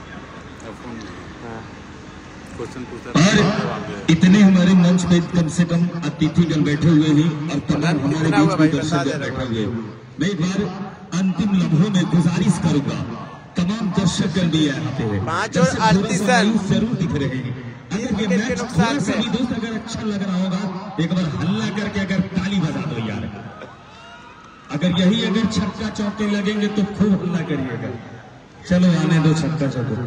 क्वेश्चन पूछा और इतने हमारे मंच पे कम से कम अतिथिगण बैठे हुए हैं और तमाम हमारे बीच में दर्शक बैठे हुए हैं। मैं एक बार अंतिम लम्हों में गुजारिश करूंगा, तमाम दर्शकगण भी यहाँ पे पांच और अड़तीस रन जरूर दिख रहे हैं। अगर ये मैच थोड़ा सा भी दोस्त अगर अच्छा लग रहा होगा एक बार हल्ला करके अगर ताली बजा दो यार। अगर यही अगर छक्का चौके लगेंगे तो खूब हल्ला करिएगा। चलो आने दो छक्का चौके।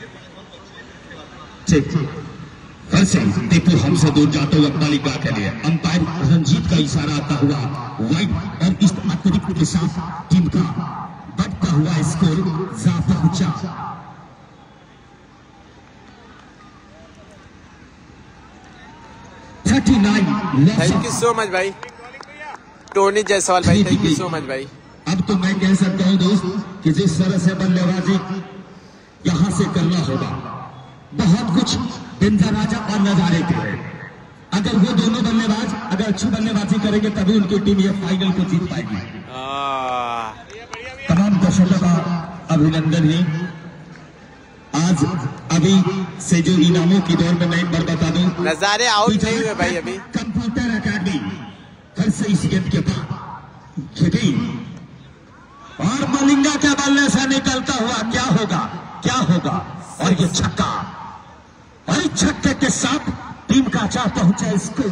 ठीक फिर से दीपू हमसे दूर जाते हुए बालिका के लिए अंपायर रंजीत का इशारा आता हुआ वाइड और इस अतिरिक्त के साथ टीम का बढ़ता हुआ स्कोर जा पहुंचा। Thirty nine. Thank you so much भाई टोनी जायसवाल भाई, थैंक यू सो मच भाई। अब तो मैं कह सकता हूं दोस्त कि जिस तरह से बल्लेबाजी यहां से करना होगा बहुत कुछ बिंदा राजा और नजारे के हैं। अगर वो दोनों बल्लेबाज अगर अच्छी बल्लेबाजी करेंगे तभी उनकी टीम ये फाइनल को जीत पाएगी। तमाम दर्शकों का अभिनंदन है। आज अभी से जो इनामों की दौर में मैं एक बार बता दूं, नजारे आउट नहीं हुए भाई अभी। कंप्यूटर अकेडमी फिर से इस गेंद के बाद खेली और मलिंगा के बल्ले से निकलता हुआ क्या होगा क्या होगा और ये छक्का और इस छक्के के साथ टीम का चाह पहुंचा स्कोर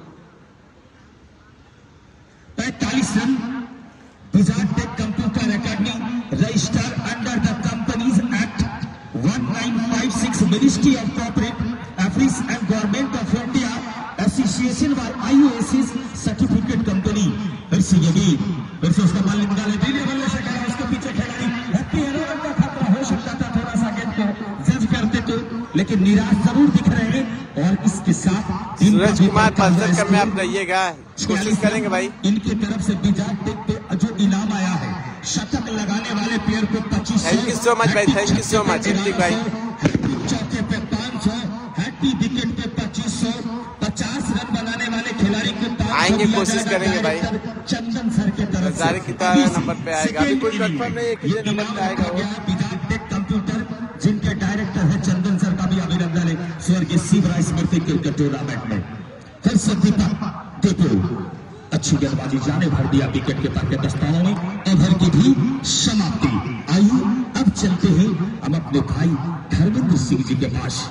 पैंतालीस run. Wizard tech computer academy register under the companies act nineteen fifty six, ministry of corporate affairs and government of India, association by IOSS certificate company. फिर से ये भी फिर से उसका बल्ला निकाले पीले बल्ले से कहा उसके पीछे खिलाड़ी हैप्पी हेरो का खतरा हो सकता था थोड़ा सा गेंद को जज करते तो, लेकिन निराश जरूर दिख रहे हैं। और इसके साथ सूरज कुमार फजल में आप रहिएगा, कोशिश करेंगे भाई। इनकी तरफ से बिजाज टेक पे जो इनाम आया है शतक लगाने वाले प्लेयर को पच्चीस। थैंक यू सो मच भाई, thank you so much Hrithik भाई। चौके पे पाँच सौ, हैप्पी विकेट पे पच्चीस सौ, पचास रन बनाने वाले खिलाड़ी को आएंगे, कोशिश करेंगे भाई। चंदन सर के तरफ नजारे की तरह नंबर पे आएगा, अभी कोई कंफर्म नहीं है कितने नंबर पे आएगा वो। विजार्ड टेक कंप्यूटर जिनके डायरेक्टर है चंदन सर का भी अभिनंदन है स्वर्गीय शिवराज स्मृति क्रिकेट टूर्नामेंट में। फिर से दीपक दीपू अच्छी गेंदबाजी जाने भर दिया विकेट के पर के दस्तानों में। ओवर की भी समाप्ति। आइए अब चलते हैं हम अपने भाई धर्मेंद्र सिंह जी के पास।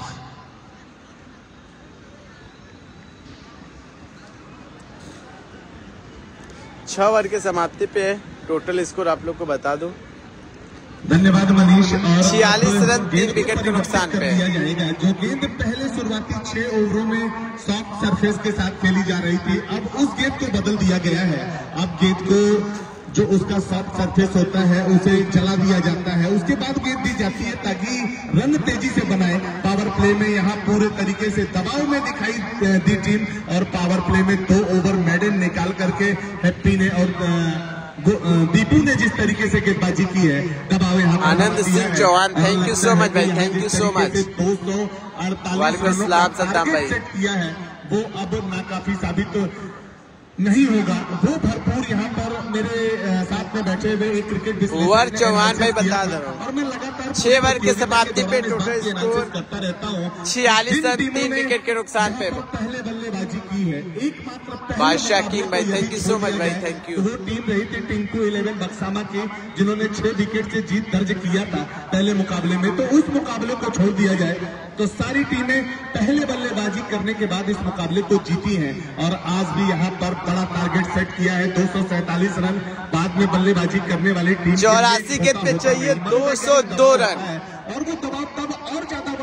छह ओवर के समाप्ति पे टोटल स्कोर आप लोग को बता दूं। धन्यवाद मनीष। और छियालीस रन तीन विकेट के नुकसान पे दिया जाएगा। जो गेंद पहले शुरुआती छह ओवरों में सॉफ्ट सरफेस के साथ खेली जा रही थी, अब उस गेंद को बदल दिया गया है। अब गेंद को जो उसका सॉफ्ट सरफेस होता है उसे चला दिया जाता है, उसके बाद गेंद दी जाती है ताकि रन तेजी से बनाए। पावर प्ले में यहाँ पूरे तरीके से दबाव में दिखाई दी टीम, और पावर प्ले में दो ओवर मेडन निकाल करके हैप्पी ने और दीपू ने जिस तरीके से गेंदबाजी की है, दबाव यहाँ Anand Singh Chauhan, thank you so much भाई, थैंक यू सो मच। दो सौ अड़तालीस किया है वो अब नाकाफी साबित नहीं होगा। वो भरपूर यहाँ पर मेरे साथ में बैठे हुए एक क्रिकेट ओवर चौहान भाई बता दो, और मैं लगातार छह ओवर के समाप्ति पे टोटल स्कोर करता रहता हूँ। छियालीस रन तीन विकेट के नुकसान पे पहले बल्लेबाजी की है एकमात्र बादशाह किंग भाई, थैंक यू सो मच भाई, थैंक यू। वो टीम रही थी टिंकू इलेवन बक्सामा की, जिन्होंने छह विकेट से जीत दर्ज किया था पहले मुकाबले में। तो उस मुकाबले को छोड़ दिया जाए तो सारी टीमें पहले बल्लेबाजी करने के बाद इस मुकाबले को जीती हैं, और आज भी यहाँ पर बड़ा टारगेट सेट किया है दो सौ सैतालीस रन। बाद में बल्लेबाजी करने वाली टीम चौरासी गेंद पे चाहिए दो सौ दो रन, और वो दबाव तब और ज्यादा बढ़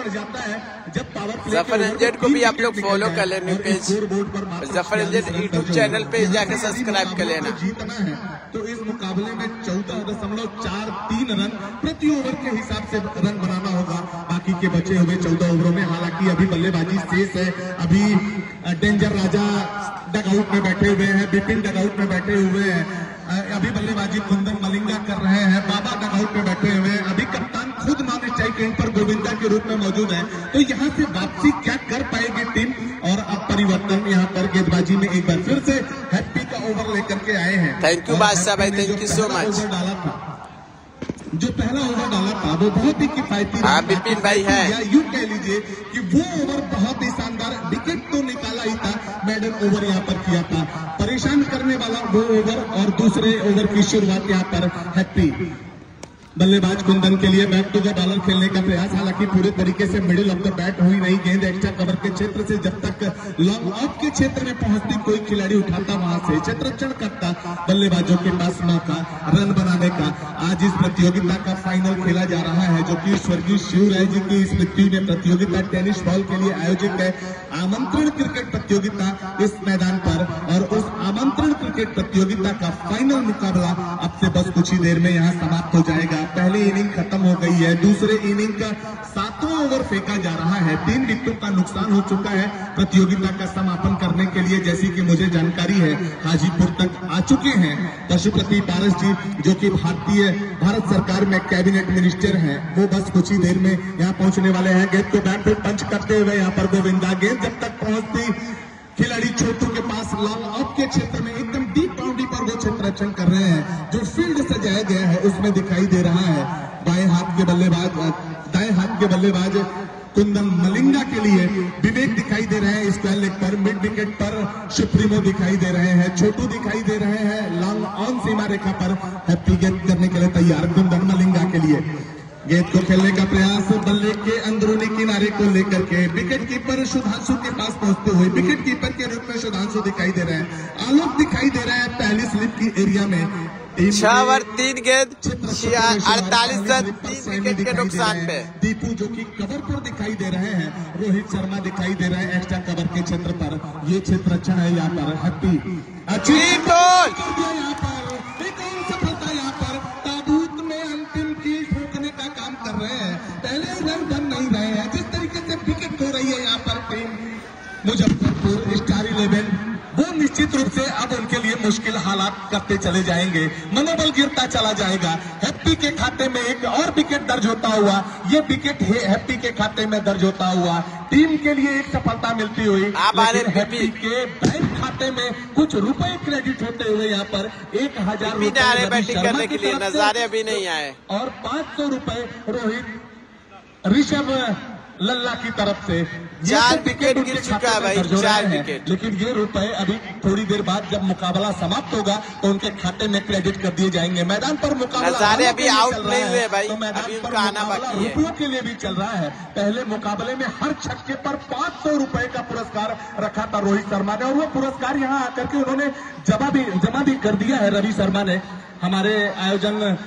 बढ़ जाता है जब पावर प्ले जफर एनजेड को भी आप लोग फॉलो कर लें, new page Zafar NZ YouTube channel पे जाकर सब्सक्राइब कर लेना। जीतना है तो इस मुकाबले में चौदह दशमलव चार तीन रन प्रति ओवर के हिसाब से रन बनाना होगा बाकी के बचे हुए चौदह ओवरों में। हालांकि अभी बल्लेबाजी शेष है, अभी डेंजर राजा डगआउट में बैठे हुए हैं, बिपिन डगआउट में बैठे हुए हैं, अभी बल्लेबाजी कुंदन मलिंगा कर रहे हैं, बाबा डगआउट में बैठे हुए हैं, अभी कप्तान खुद नॉन स्ट्राइक एंड पर गोविंदा के रूप में मौजूद है। तो यहाँ से वापसी क्या कर पाएगी टीम, और अब परिवर्तन यहाँ पर गेंदबाजी में एक बार फिर से हैप्पी का ओवर लेकर के आए हैं। थैंक यू बादशाह भाई, थैंक यू सो मच। डाला था जो पहला ओवर डाला था वो बहुत ही किफायती हाँ बिपिन भाई है, या यूं कह लीजिए कि वो ओवर बहुत ही शानदार, विकेट तो निकाला ही था, मेडल ओवर यहाँ पर किया था, परेशान करने वाला वो ओवर। और दूसरे ओवर की शुरुआत यहाँ पर हैप्पी बल्लेबाज कुंदन के लिए बैक टू द बॉलर खेलने का प्रयास, हालांकि पूरे तरीके से मिडिल ऑफ द बैट हुई नहीं गेंद, एक्स्ट्रा कवर के क्षेत्र से जब तक लॉन्ग ऑफ के क्षेत्र में पहुंचती कोई खिलाड़ी उठाता वहां से क्षेत्ररक्षण करता बल्लेबाजों के पास मौका रन बनाने का। आज इस प्रतियोगिता का फाइनल खेला जा रहा है जो कि स्वर्गीय शिवराय जी की स्मृति में प्रतियोगिता टेनिस बॉल के लिए आयोजित है। आमंत्रण क्रिकेट प्रतियोगिता इस मैदान पर, और उस आमंत्रण क्रिकेट प्रतियोगिता का फाइनल मुकाबला अब से बस कुछ ही देर में यहाँ समाप्त हो जाएगा। पहली इनिंग खत्म हो गई है, दूसरे इनिंग का सातवां ओवर फेंका जा रहा है, तीन विकेटों का नुकसान हो चुका है। प्रतियोगिता का समापन करने के लिए जैसी कि मुझे जानकारी है हाजीपुर तक आ चुके हैं पशुपति पारस जी, जो कि भारतीय भारत सरकार में कैबिनेट मिनिस्टर हैं, वो बस कुछ ही देर में यहाँ पहुंचने वाले हैं। गेंद को बैट पे पंच करते हुए यहाँ पर गोविंदा, गेंद जब तक पहुंचती खिलाड़ी छोटू के पास लॉन्ग ऑफ के क्षेत्र में एकदम डीप बाउंड्री पर वो क्षेत्ररक्षण कर रहे हैं, जो फील्ड सजाया गया है उसमें दिखाई दे रहा है। बाएं हाथ के बल्लेबाज दाएं हाथ के बल्लेबाज कुंदन मलिंगा के लिए विवेक दिखाई दे रहे हैं स्क्वायर लेग पर, मिड विकेट पर सुप्रीमो दिखाई दे रहे हैं, छोटू दिखाई दे रहे हैं लॉन्ग ऑन सीमा रेखा पर हैप्पी गेंद करने के लिए तैयार कुंदन मलिंगा के लिए। गेंद को खेलने का प्रयास बल्ले के अंदरूनी किनारे को लेकर के विकेट कीपर सुधांशु के पास पहुंचते हुए, विकेट कीपर के रूप में सुधांशु दिखाई दे रहे हैं, आलोक दिखाई दे रहा है पहली स्लिप की एरिया में। छह ओवर तीन गेंद अड़तालीस रन तीन विकेट के नुकसान पे। दीपू जो कि कवर पर दिखाई दे रहे हैं, रोहित शर्मा दिखाई दे रहे हैं एक्स्ट्रा कवर के क्षेत्र पर, ये क्षेत्र अच्छा है यहाँ पर हैप्पी अच्छी यहाँ पर एक और सफलता यहाँ पर ताबूत में अंतिम कील ठोकने का काम कर रहे हैं। पहले रन बन नहीं रहे हैं, जिस तरीके से विकेट हो रही है यहाँ पर टीम मुजफ्फरपुर स्टार इलेवन, वो निश्चित रूप से अब उनके लिए मुश्किल हालात करते चले जाएंगे, मनोबल गिरता चला जाएगा। हैप्पी के खाते में एक और विकेट दर्ज होता हुआ, ये विकेट हैप्पी के खाते में दर्ज होता हुआ टीम के लिए एक सफलता मिलती हुई, लेकिन हैप्पी के बैंक खाते में कुछ रुपए क्रेडिट होते हुए यहाँ पर एक हजार रुपए बैटिंग करने के लिए नजारे अभी नहीं आए, और पांच सौ रुपए रोहित ऋषभ लल्ला की तरफ से। चार विकेट गिर चुका है भाई, चार विकेट, लेकिन ये रुपए अभी थोड़ी देर बाद जब मुकाबला समाप्त होगा तो उनके खाते में क्रेडिट कर दिए जाएंगे। मैदान पर मुकाबला नजारे अभी आउट नहीं हुए भाई, तो मैदान अभी पर उनका आना बाकी है, रुपयों के लिए भी चल रहा है। पहले मुकाबले में हर छक्के पर पांच सौ रुपए का पुरस्कार रखा था रोहित शर्मा ने, और वो पुरस्कार यहाँ आकर के उन्होंने जमा भी जमा भी कर दिया है। रवि शर्मा ने, हमारे आयोजन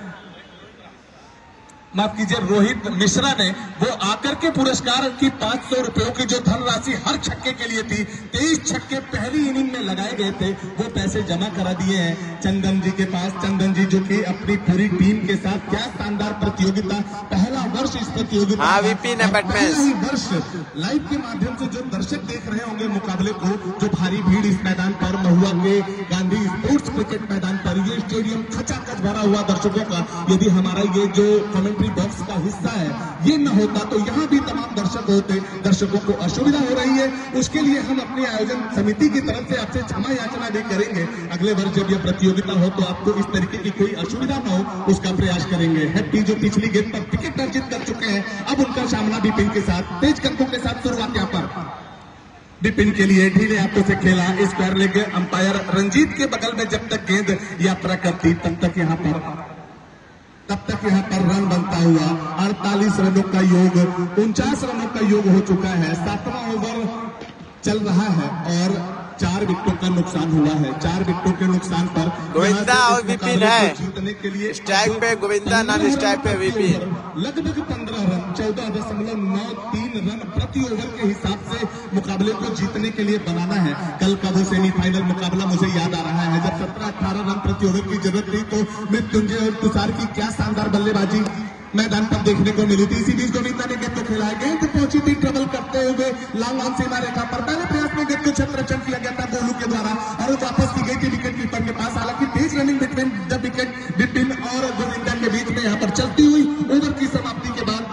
माफ कीजिए रोहित मिश्रा ने, वो आकर के पुरस्कार की पांच सौ रुपयों की जो धनराशि हर छक्के के लिए थी, तेईस छक्के पहली इनिंग में लगाए गए थे, वो पैसे जमा करा दिए हैं चंदन जी के पास। चंदन जी जो कि अपनी पूरी टीम के साथ, क्या शानदार प्रतियोगिता, पहला वर्ष इस प्रतियोगिता, हाँ, विपिन है बैट्समैन वर्ष लाइव के माध्यम से जो दर्शक देख रहे होंगे मुकाबले को, जो भारी भीड़ इस मैदान पर महुआ के गांधी स्पोर्ट्स क्रिकेट मैदान पर, ये स्टेडियम खचाखच भरा हुआ दर्शकों का, यदि हमारा ये जो कमेंट्री बॉक्स का हिस्सा है ये न होता तो यहाँ भी तमाम दर्शक होते, दर्शकों को असुविधा हो रही है, उसके लिए हम अपनी आयोजन समिति की तरफ से आपसे क्षमा याचना भी करेंगे। अगले वर्ष जब यह प्रतियोगिता हो तो आपको इस तरीके की कोई असुविधा न हो, उसका प्रयास करेंगे। हैप्पी जो पिछली गेंद पर विकेट अर्जित कर चुके हैं, अब उनका सामना विपिन के साथ, तेज कदमों के साथ शुरुआत यहाँ पर विपिन के लिए ढीले हाथों से खेला स्क्वायर लेग। अंपायर रंजीत के बगल में जब तक गेंद यात्रा करती तब तक यहाँ पर तब तक यहाँ पर रन बनता हुआ अड़तालीस रनों का योग, उनचास रनों का योग हो चुका है। सातवां ओवर चल रहा है और चार विकेटों का नुकसान हुआ है। चार विकेटों के नुकसान पर गोविंदा और विपिन है जीतने के लिए स्ट्राइक पे गोविंदा, नॉन स्ट्राइक पे विपिन। लगभग पंद्रह रन चौदह दशमलव नौ तीन रन प्रति ओवर के हिसाब से मुकाबले को जीतने के लिए बनाना है। कल का वो सेमीफाइनल मुकाबला मुझे याद आ रहा है, जब सत्रह अठारह रन प्रति ओवर की जरूरत थी तो मृत्युंजय और तुषार की क्या शानदार बल्लेबाजी मैदान पर देखने को मिली थी। इसी बीच गोविंदा ने गेंद को खिलाया, गेंद पहुंची थी ट्रबल करते हुए लॉन्ग ऑन सीमा रेखा पर। पहले प्रयास में गेंद को छत्रचन किया गया था गोलू के द्वारा और वापस की गई थी विकेट कीपर के पास। हालांकि तेज running between the wicket Vipin और गोविंदा के बीच में यहाँ पर चलती हुई ओवर की समाप्ति के बाद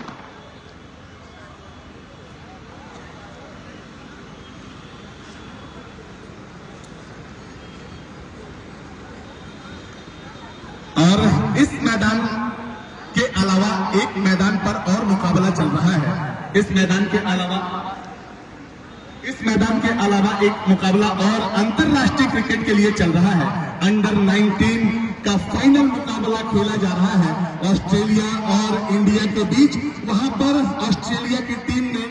और इस मैदान के अलावा एक मैदान पर और मुकाबला चल रहा है। इस मैदान के अलावा इस मैदान के अलावा एक मुकाबला और अंतरराष्ट्रीय क्रिकेट के लिए चल रहा है। अंडर नाइनटीन का फाइनल मुकाबला खेला जा रहा है ऑस्ट्रेलिया और इंडिया के बीच। वहां पर ऑस्ट्रेलिया की टीम ने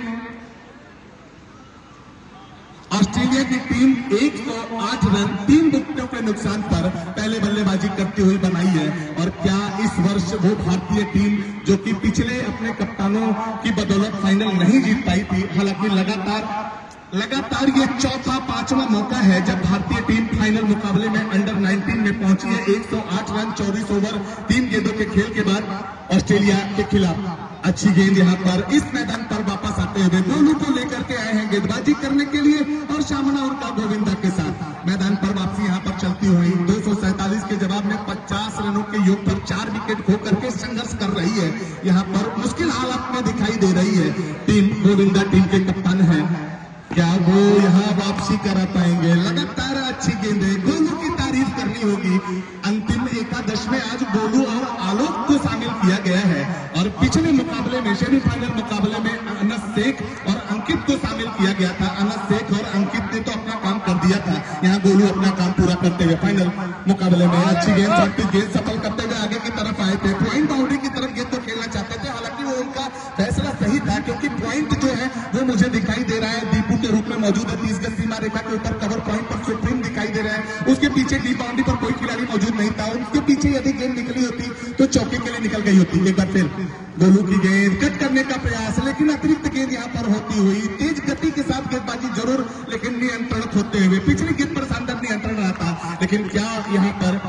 ऑस्ट्रेलिया की टीम एक सौ आठ रन तीन विकेटों के नुकसान पर पहले बल्लेबाजी करती हुई बनाई है। और क्या इस वर्ष वो भारतीय टीम जो कि पिछले अपने कप्तानों की बदौलत फाइनल नहीं जीत पाई थी, हालांकि लगातार लगातार ये चौथा पांचवा मौका है जब भारतीय टीम फाइनल मुकाबले में अंडर नाइनटीन में पहुंची है। एक सौ आठ रन चौबीस ओवर तीन गेंदों के खेल के बाद ऑस्ट्रेलिया के खिलाफ अच्छी गेंद यहाँ पर इस मैदान पर वापस आते हुए गोलू को लेकर के आए हैं गेंदबाजी करने के लिए और सामना उनका गोविंदा के साथ मैदान पर वापसी यहाँ पर चलती हुई दो सौ सैंतालीस के जवाब में पचास रनों के योग पर चार विकेट खो करके संघर्ष कर रही है। यहाँ पर मुश्किल हालात में दिखाई दे रही है टीम। गोविंदा टीम के कप्तान है, क्या वो यहाँ वापसी करा पाएंगे? लगातार अच्छी गेंद है, गोलू की तारीफ करनी होगी। अंतिम एकादश में आज गोलू और आलोक को शामिल किया गया है और पिछले मुकाबले में सेमीफाइनल मुकाबले में अनस शेख और अंकित को शामिल किया गया था। अनस शेख और अंकित ने तो अपना काम कर दिया था, यहाँ गोलू अपना काम पूरा करते हुए फाइनल मुकाबले में अच्छी गेंद चौंतीस गेंद सफल करते हुए आगे की तरफ आए थे। पॉइंट बाउंड्री की तरफ गेंद तो खेलना चाहते थे, हालांकि वो उनका फैसला सही था क्योंकि पॉइंट जो है वो मुझे दिखाई दे रहा है दीपू के रूप में मौजूद है। तीस गज सीमा रेखा के ऊपर कवर पॉइंट पर सुप्रीम दिखाई दे रहा है, उसके पीछे डीप बाउंड्री पर कोई खिलाड़ी मौजूद नहीं था। उसके पीछे यदि गेंद निकली होती तो चौके के लिए निकल गई होती। एक बार फिर गोलू की गेंद कट करने का प्रयास, लेकिन अतिरिक्त गेंद यहाँ पर होती हुई तेज गति के साथ गेंदबाजी जरूर, लेकिन नियंत्रण होते हुए पिछली गेंद पर शानदार नियंत्रण रहा था। लेकिन क्या यहाँ पर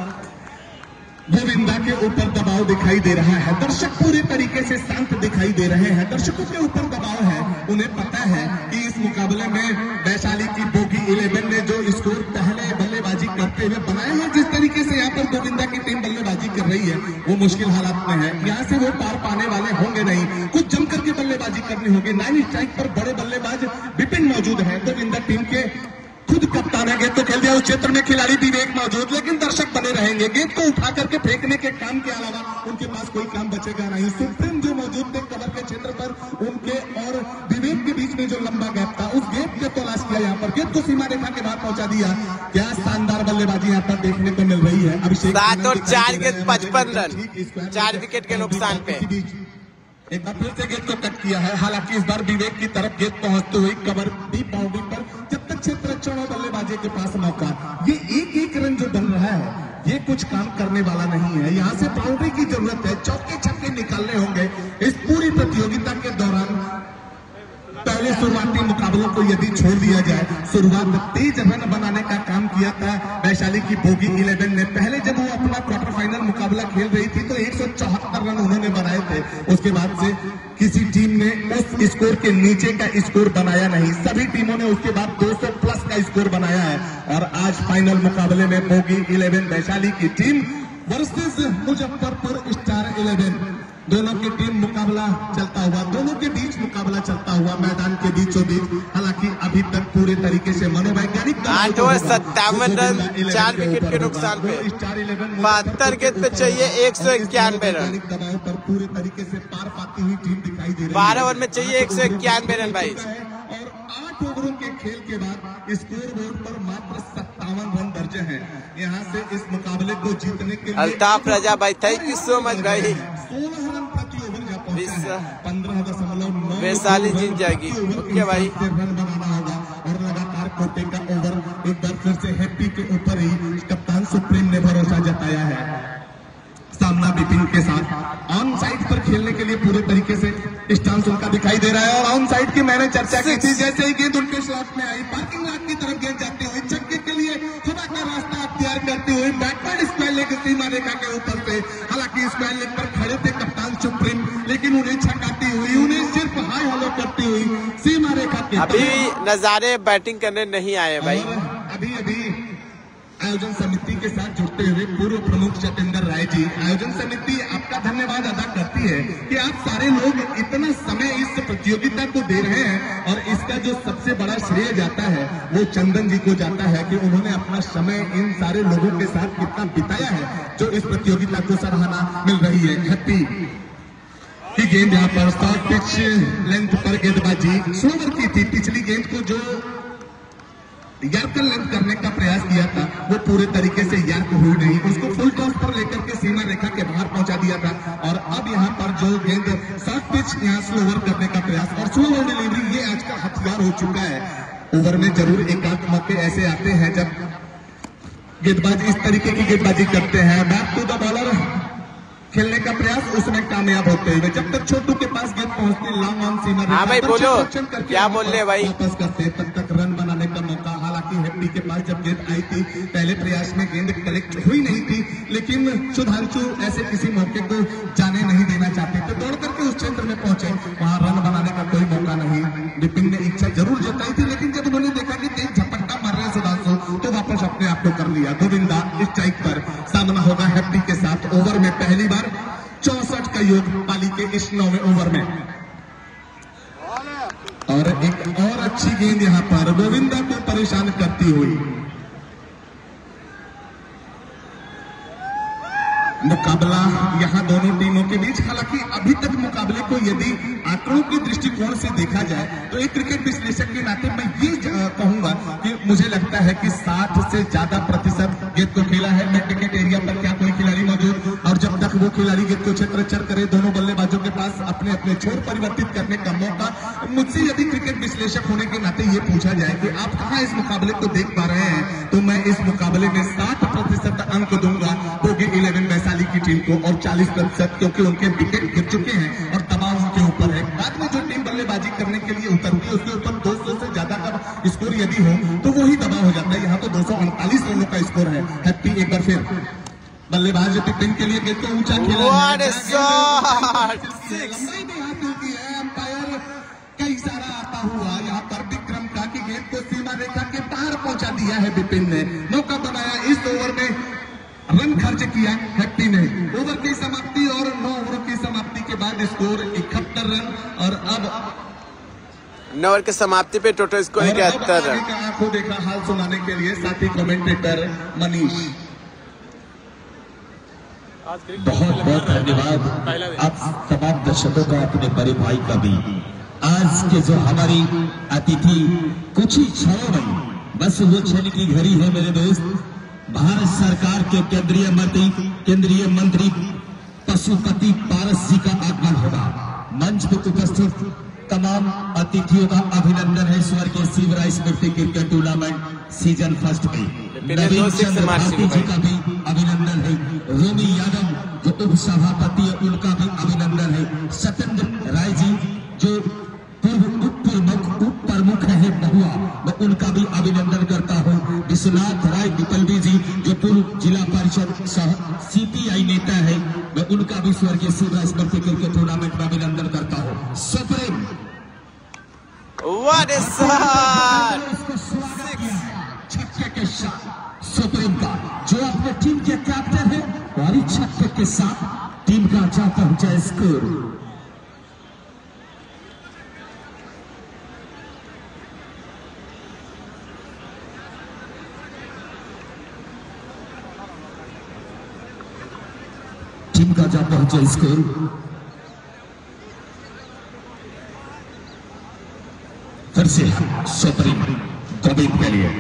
गोविंदा के ऊपर दबाव दिखाई दे रहा है? दर्शक पूरे तरीके से शांत दिखाई दे रहे हैं, दर्शकों के ऊपर दबाव है। उन्हें पता है कि इस मुकाबले में वैशाली की बोगी इलेवन ने जो स्कोर पहले बल्लेबाजी करते हुए बनाए हैं, जिस तरीके से यहाँ पर गोविंदा की टीम बल्लेबाजी कर रही है वो मुश्किल हालात में है। यहाँ से वो पार पाने वाले होंगे नहीं, कुछ जम करके बल्लेबाजी करनी होगी। नाइन स्ट्राइक पर बड़े बल्लेबाज विपिन मौजूद है, गोविंदा टीम के खुद कप्तान है। गेंद तो खेल दिया, उस क्षेत्र में खिलाड़ी विवेक मौजूद, लेकिन दर्शक बने रहेंगे। गेंद को उठा करके फेंकने के काम के अलावा उनके पास कोई काम बचेगा नहीं। सुप्रीम जो मौजूद थे कवर के क्षेत्र पर, उनके और विवेक के बीच में जो लंबा गैप था उस गैप को तलाश किया यहाँ पर, गेंद को सीमा रेखा के बाद पहुंचा दिया। क्या शानदार बल्लेबाजी यहाँ पर देखने को मिल रही है। अभिषेक सात और चार गेंद पचपन रन चार विकेट के नुकसान पे एक बार फिर से गेंद को कट किया है। हालांकि इस बार विवेक की तरफ गेंद पहुंचते हुए कवर डीप बाउंड्री पर, जब तक क्षेत्र चौड़ा बल्लेबाजी के पास मौका, ये एक एक रन जो बन रहा है ये कुछ काम करने वाला नहीं है। यहाँ से बाउंड्री की जरूरत है, चौके छक्के निकालने होंगे इस पूरी प्रतियोगिता के दौरान। पहले शुरुआती मुकाबलों को यदि छोड़ दिया जाए, शुरुआत तेज रन बनाने का काम किया था वैशाली की बोगी इलेवन ने। पहले जब वो अपना क्वार्टर फाइनल मुकाबला खेल रही थी तो एक सौ चौहत्तर रन उन्होंने बनाए थे। उसके बाद से किसी टीम ने उस स्कोर के नीचे का स्कोर बनाया नहीं, सभी टीमों ने उसके बाद दो सौ प्लस का स्कोर बनाया है। और आज फाइनल मुकाबले में बोगी इलेवन वैशाली की team versus Muzaffarpur star eleven, दोनों की टीम मुकाबला चलता हुआ, दोनों के बीच मुकाबला चलता हुआ मैदान के बीचों बीच। हालांकि अभी तक पूरे तरीके से मनोवैज्ञानिक आठ ओवर सत्तावन रन चार विकेट के नुकसान पे, बहत्तर गेंद पे चाहिए एक सौ इक्यानवे रन, दबाव पर पूरे तरीके से पार पाती हुई टीम दिखाई दे रही है। बारह ओवर में चाहिए एक सौ इक्यानवे रन भाई। और आठ ओवरों के खेल के बाद स्कोर बोर्ड पर मात्र सत्तावन रन दर्ज हैं। यहाँ से इस मुकाबले को जीतने के लिए अल्ताफ रजा भाई, थैंक यू सो मच भाई। सोलह रन प्रति ओवर जहाँ पहुंचा है, पंद्रह दशमलव नौ वैशाली जीत जाएगी। ओके भाई, रन बनाना होगा और लगातार कोटे का ओवर एक बार फिर से हैप्पी के ऊपर ही कप्तान सुप्रीम ने भरोसा जताया है। सामना बिपिन के साथ ऑन साइड पर खेलने के लिए पूरे तरीके से स्टांस उनका दिखाई दे रहा है। और ऑन साइड की मैंने चर्चा की थी, जैसे ही गेंद उनके स्लॉट में आई पार्किंग लॉट की तरफ गेंद जाती हुई छक्के के लिए खुदा का रास्ता अख्तियार करती हुई बैकवर्ड स्क्वायर लेग सीमा रेखा के ऊपर से, हालांकि स्क्वायर लेग पर खड़े थे कप्तान सुप्रीम, लेकिन उन्हें छकाती हुई, उन्हें सिर्फ हाई हॉलो करती हुई सीमा रेखा के अभी नजारे बैटिंग करने नहीं आए भाई। अभी अभी आयोजन समिति के साथ जुड़ते हुए पूर्व प्रमुख सत्येंद्र राय जी, आयोजन समिति आपका धन्यवाद अदा करती है कि आप सारे लोग इतना समय इस प्रतियोगिता को दे रहे हैं। और इसका जो सबसे बड़ा श्रेय जाता है वो चंदन जी को जाता है कि उन्होंने अपना समय इन सारे लोगों के साथ कितना बिताया है, जो इस प्रतियोगिता को सराहना मिल रही है। हैप्पी की गेंद यहाँ पर शॉर्ट पिच लेंथ पर गेंदबाजी स्लोवर की थी। पिछली गेंद को जो यार्कर लेंथ करने का प्रयास किया था वो पूरे तरीके से यार्क हुई नहीं, उसको फुल टॉस पर लेकर के सीमा रेखा के बाहर पहुंचा दिया था। और अब यहाँ पर जो गेंद शॉर्ट पिच यहाँ स्लोवर करने का प्रयास और स्लोवर डिलीवरी ये आज का हथियार हो चुका है। ओवर में जरूर एक आध मौके ऐसे आते हैं जब गेंदबाज इस तरीके की गेंदबाजी करते हैं, बैक टू द बॉलर खेलने का प्रयास, उसमें कामयाब होते हुए जब तक छोटू के पास गेंद पहुंचती लॉन्ग ऑन सीमा हाँ भाई बोलो, क्या बोल रहे भाई, वापस करते तब तक रन बनाने का मौका। हालांकि हैप्पी के पास जब गेंद आई थी पहले प्रयास में गेंद कलेक्ट हुई नहीं थी, लेकिन सुधांशु ऐसे किसी मौके को जाने नहीं देना चाहते थे, दौड़ करके उस क्षेत्र में पहुंचे, वहां रन बनाने का कोई मौका नहीं। विपिन ने इच्छा जरूर जताई थी, लेकिन जब उन्होंने देखा कि तेज झपट्टा मार रहे हैं सुधांशु तो वापस अपने आप को कर लिया। गोविंदा स्ट्राइक पर सामना होगा हैप्पी के साथ। ओवर में पहली बार चौसठ का योग पाली के इस नौवें ओवर में। और एक और अच्छी गेंद यहां पर गोविंदा को परेशान करती हुई। मुकाबला यहां दोनों टीमों के बीच, हालांकि अभी तक मुकाबले को यदि आंकड़ों के दृष्टिकोण से देखा जाए तो एक क्रिकेट विश्लेषक के नाते मैं ये कहूंगा कि मुझे लगता है कि साठ से ज्यादा प्रतिशत गेंद को खेला है मिड विकेट एरिया पर। क्या कोई खिलाड़ी मौजूद, और जब तक वो खिलाड़ी गेंद को क्षेत्र चर करे, दोनों बल्लेबाजों के पास अपने अपने छोर परिवर्तित करने का मौका। मुझसे यदि क्रिकेट विश्लेषक होने के नाते ये पूछा जाए कि आप कहाँ इस मुकाबले को देख पा रहे हैं, तो मैं इस मुकाबले में साठ प्रतिशत अंक दूंगा बोगी इलेवन वैशाली की टीम को, और चालीस प्रतिशत क्योंकि उनके विकेट गिर चुके हैं और दबाव उनके ऊपर है। बाद में जो टीम बल्लेबाजी करने के लिए उतरती है उसके ऊपर दो सौ से ज्यादा का स्कोर यदि हो तो वही दबाव हो जाता है। यहाँ तो दो सौ उनतालीस रनों का स्कोर है। हैप्पी एक बार फिर बल्लेबाज टिपिंग के लिए गेंद को ऊंचा खेला, एम्पायर का इशारा आता हुआ यहाँ पर विक्रम का कि गेंद को सीमा रेखा के बाहर पहुंचा दिया है विपिन ने। मौका बनाया, इस ओवर में रन खर्च किया हैप्पी ने। ओवर की समाप्ति और नौ ओवर की समाप्ति के बाद स्कोर इकहत्तर रन, और अब नौ ओवर की समाप्ति पे टोटल स्कोर इकहत्तर रन। आंखों देखा हाल सुनाने के लिए साथी कमेंटेटर मनीष। बहुत बहुत धन्यवाद आप तमाम दर्शकों का, अपने बड़े भाई का भी। आज के जो हमारी अतिथि कुछ ही क्षणों में, बस वो क्षण की घड़ी है मेरे दोस्त, भारत सरकार के केंद्रीय मंत्री केंद्रीय मंत्री पशुपति पारस जी का आगमन होगा। मंच पर उपस्थित तमाम अतिथियों का अभिनंदन है स्वर्गीय शिवराय स्मृति क्रिकेट टूर्नामेंट सीजन फर्स्ट में। नवीन चंद्र भारती जी का भी अभिनंदन है। रोमी यादव जो उप सभापति है उनका भी अभिनंदन है। सत्येंद्र राय जी जो पूर्व उप प्रमुख उप प्रमुख है बहुआ, मैं उनका भी अभिनंदन करता हूँ। विश्वनाथ राय विपलवी जी जो पूर्व जिला परिषद सीपीआई नेता है, मैं उनका भी स्वर्गीय शिवराय स्मृति क्रिकेट टूर्नामेंट में अभिनंदन करता हूँ। Supreme What is that? छक्के के साथ सुप्रीम का जो अपने टीम के कैप्टन है, और छक्के के साथ टीम का अच्छा पहुंचा स्कोर। टीम का जा पहुंचा स्कोर फिर से सुप्रीम गोविंद के लिए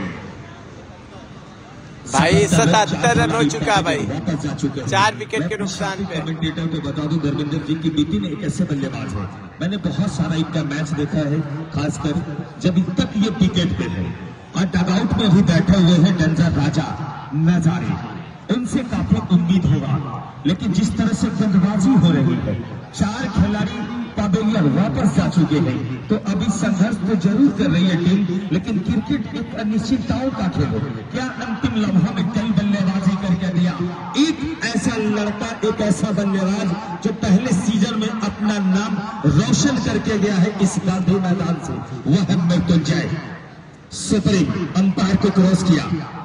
भाई सतहत्तर रन हो चुका है भाई, चार विकेट के नुकसान पे। कमेंटेटर को बता दूं धर्मेंद्र जी की विपिन एक ऐसे बल्लेबाज है, मैंने बहुत सारा इनका मैच देखा है, खासकर जब तक ये विकेट पे है। और डगआउट में भी बैठे हुए हैं डेंजर राजा नजारे, उनसे काफी उम्मीद होगा। लेकिन जिस तरह से गेंदबाजी हो रही है, चार खिलाड़ी पवेलियन वापस जा चुके हैं, तो अभी संघर्ष तो जरूर कर रही है टीम, लेकिन क्रिकेट एक अनिश्चितताओं का खेल है। क्या अंतिम लम्हा में कई बल्लेबाजी करके दिया एक ऐसा लड़का, एक ऐसा बल्लेबाज जो पहले सीजन में अपना नाम रोशन करके गया है इस गांधी मैदान से, वह है मृत्युंजय। सुपरिंग अंपायर को क्रॉस किया,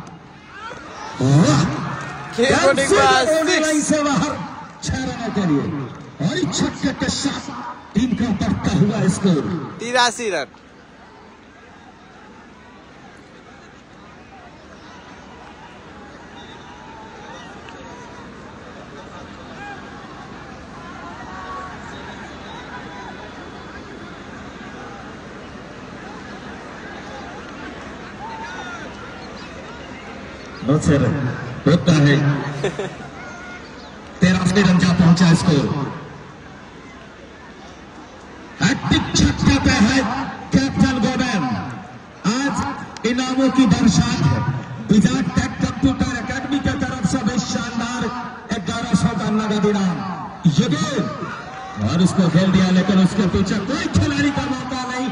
वाह से बाहर छह रनों के लिए, और छक्के के साथ टीम का बढ़ता हुआ स्कोर तिरासी रन। बहुत से रन होता है, तेरासी रन जा पहुंचा स्कोर। हैट्रिक छक्के पे है कैप्टन गोबेन। आज इनामों की बरसात है। विजाट टेक कंप्यूटर एकेडमी की तरफ से भी शानदार ग्यारह सौ का नगद इनाम ये गेम, और उसको खेल दिया, लेकिन उसके पीछे कोई खिलाड़ी का मौका नहीं।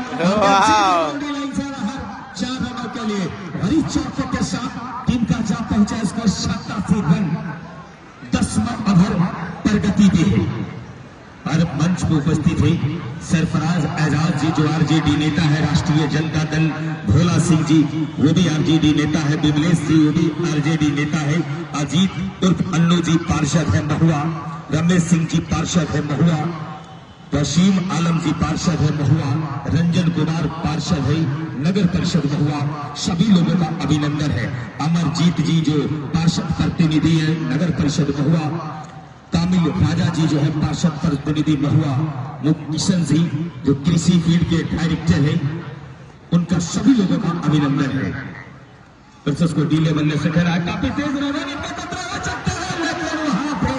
चार रनों के लिए हरी चौके के साथ टीम का जा पहुंचा इसको सत्तासी रन दसवां ओवर प्रगति पे है। और मंच में उपस्थित है सरफराज एजाज जी जो आरजेडी नेता है, राष्ट्रीय जनता दल, भोला सिंह जी वो भी आरजेडी नेता है, विमलेश जी वो भी आरजेडी नेता है, अजीत उर्फ अन्नू जी पार्षद है महुआ, रमेश सिंह जी पार्षद है महुआ, वसीम आलम जी पार्षद है महुआ, रंजन कुमार पार्षद है नगर परिषद महुआ, सभी लोगों का अभिनंदन है। अमरजीत जी जो पार्षद प्रतिनिधि है नगर परिषद महुआ, कामिल राजा जी जो है पार्षद प्रतिनिधि महुआ, किशन जी जो कृषि फील्ड के डायरेक्टर है, उनका सभी लोगों का अभिनंदन है। प्रिंसेस को डीले बनने से कह रहा है, काफी तेज रन हो सकता है, लेकिन वहां पे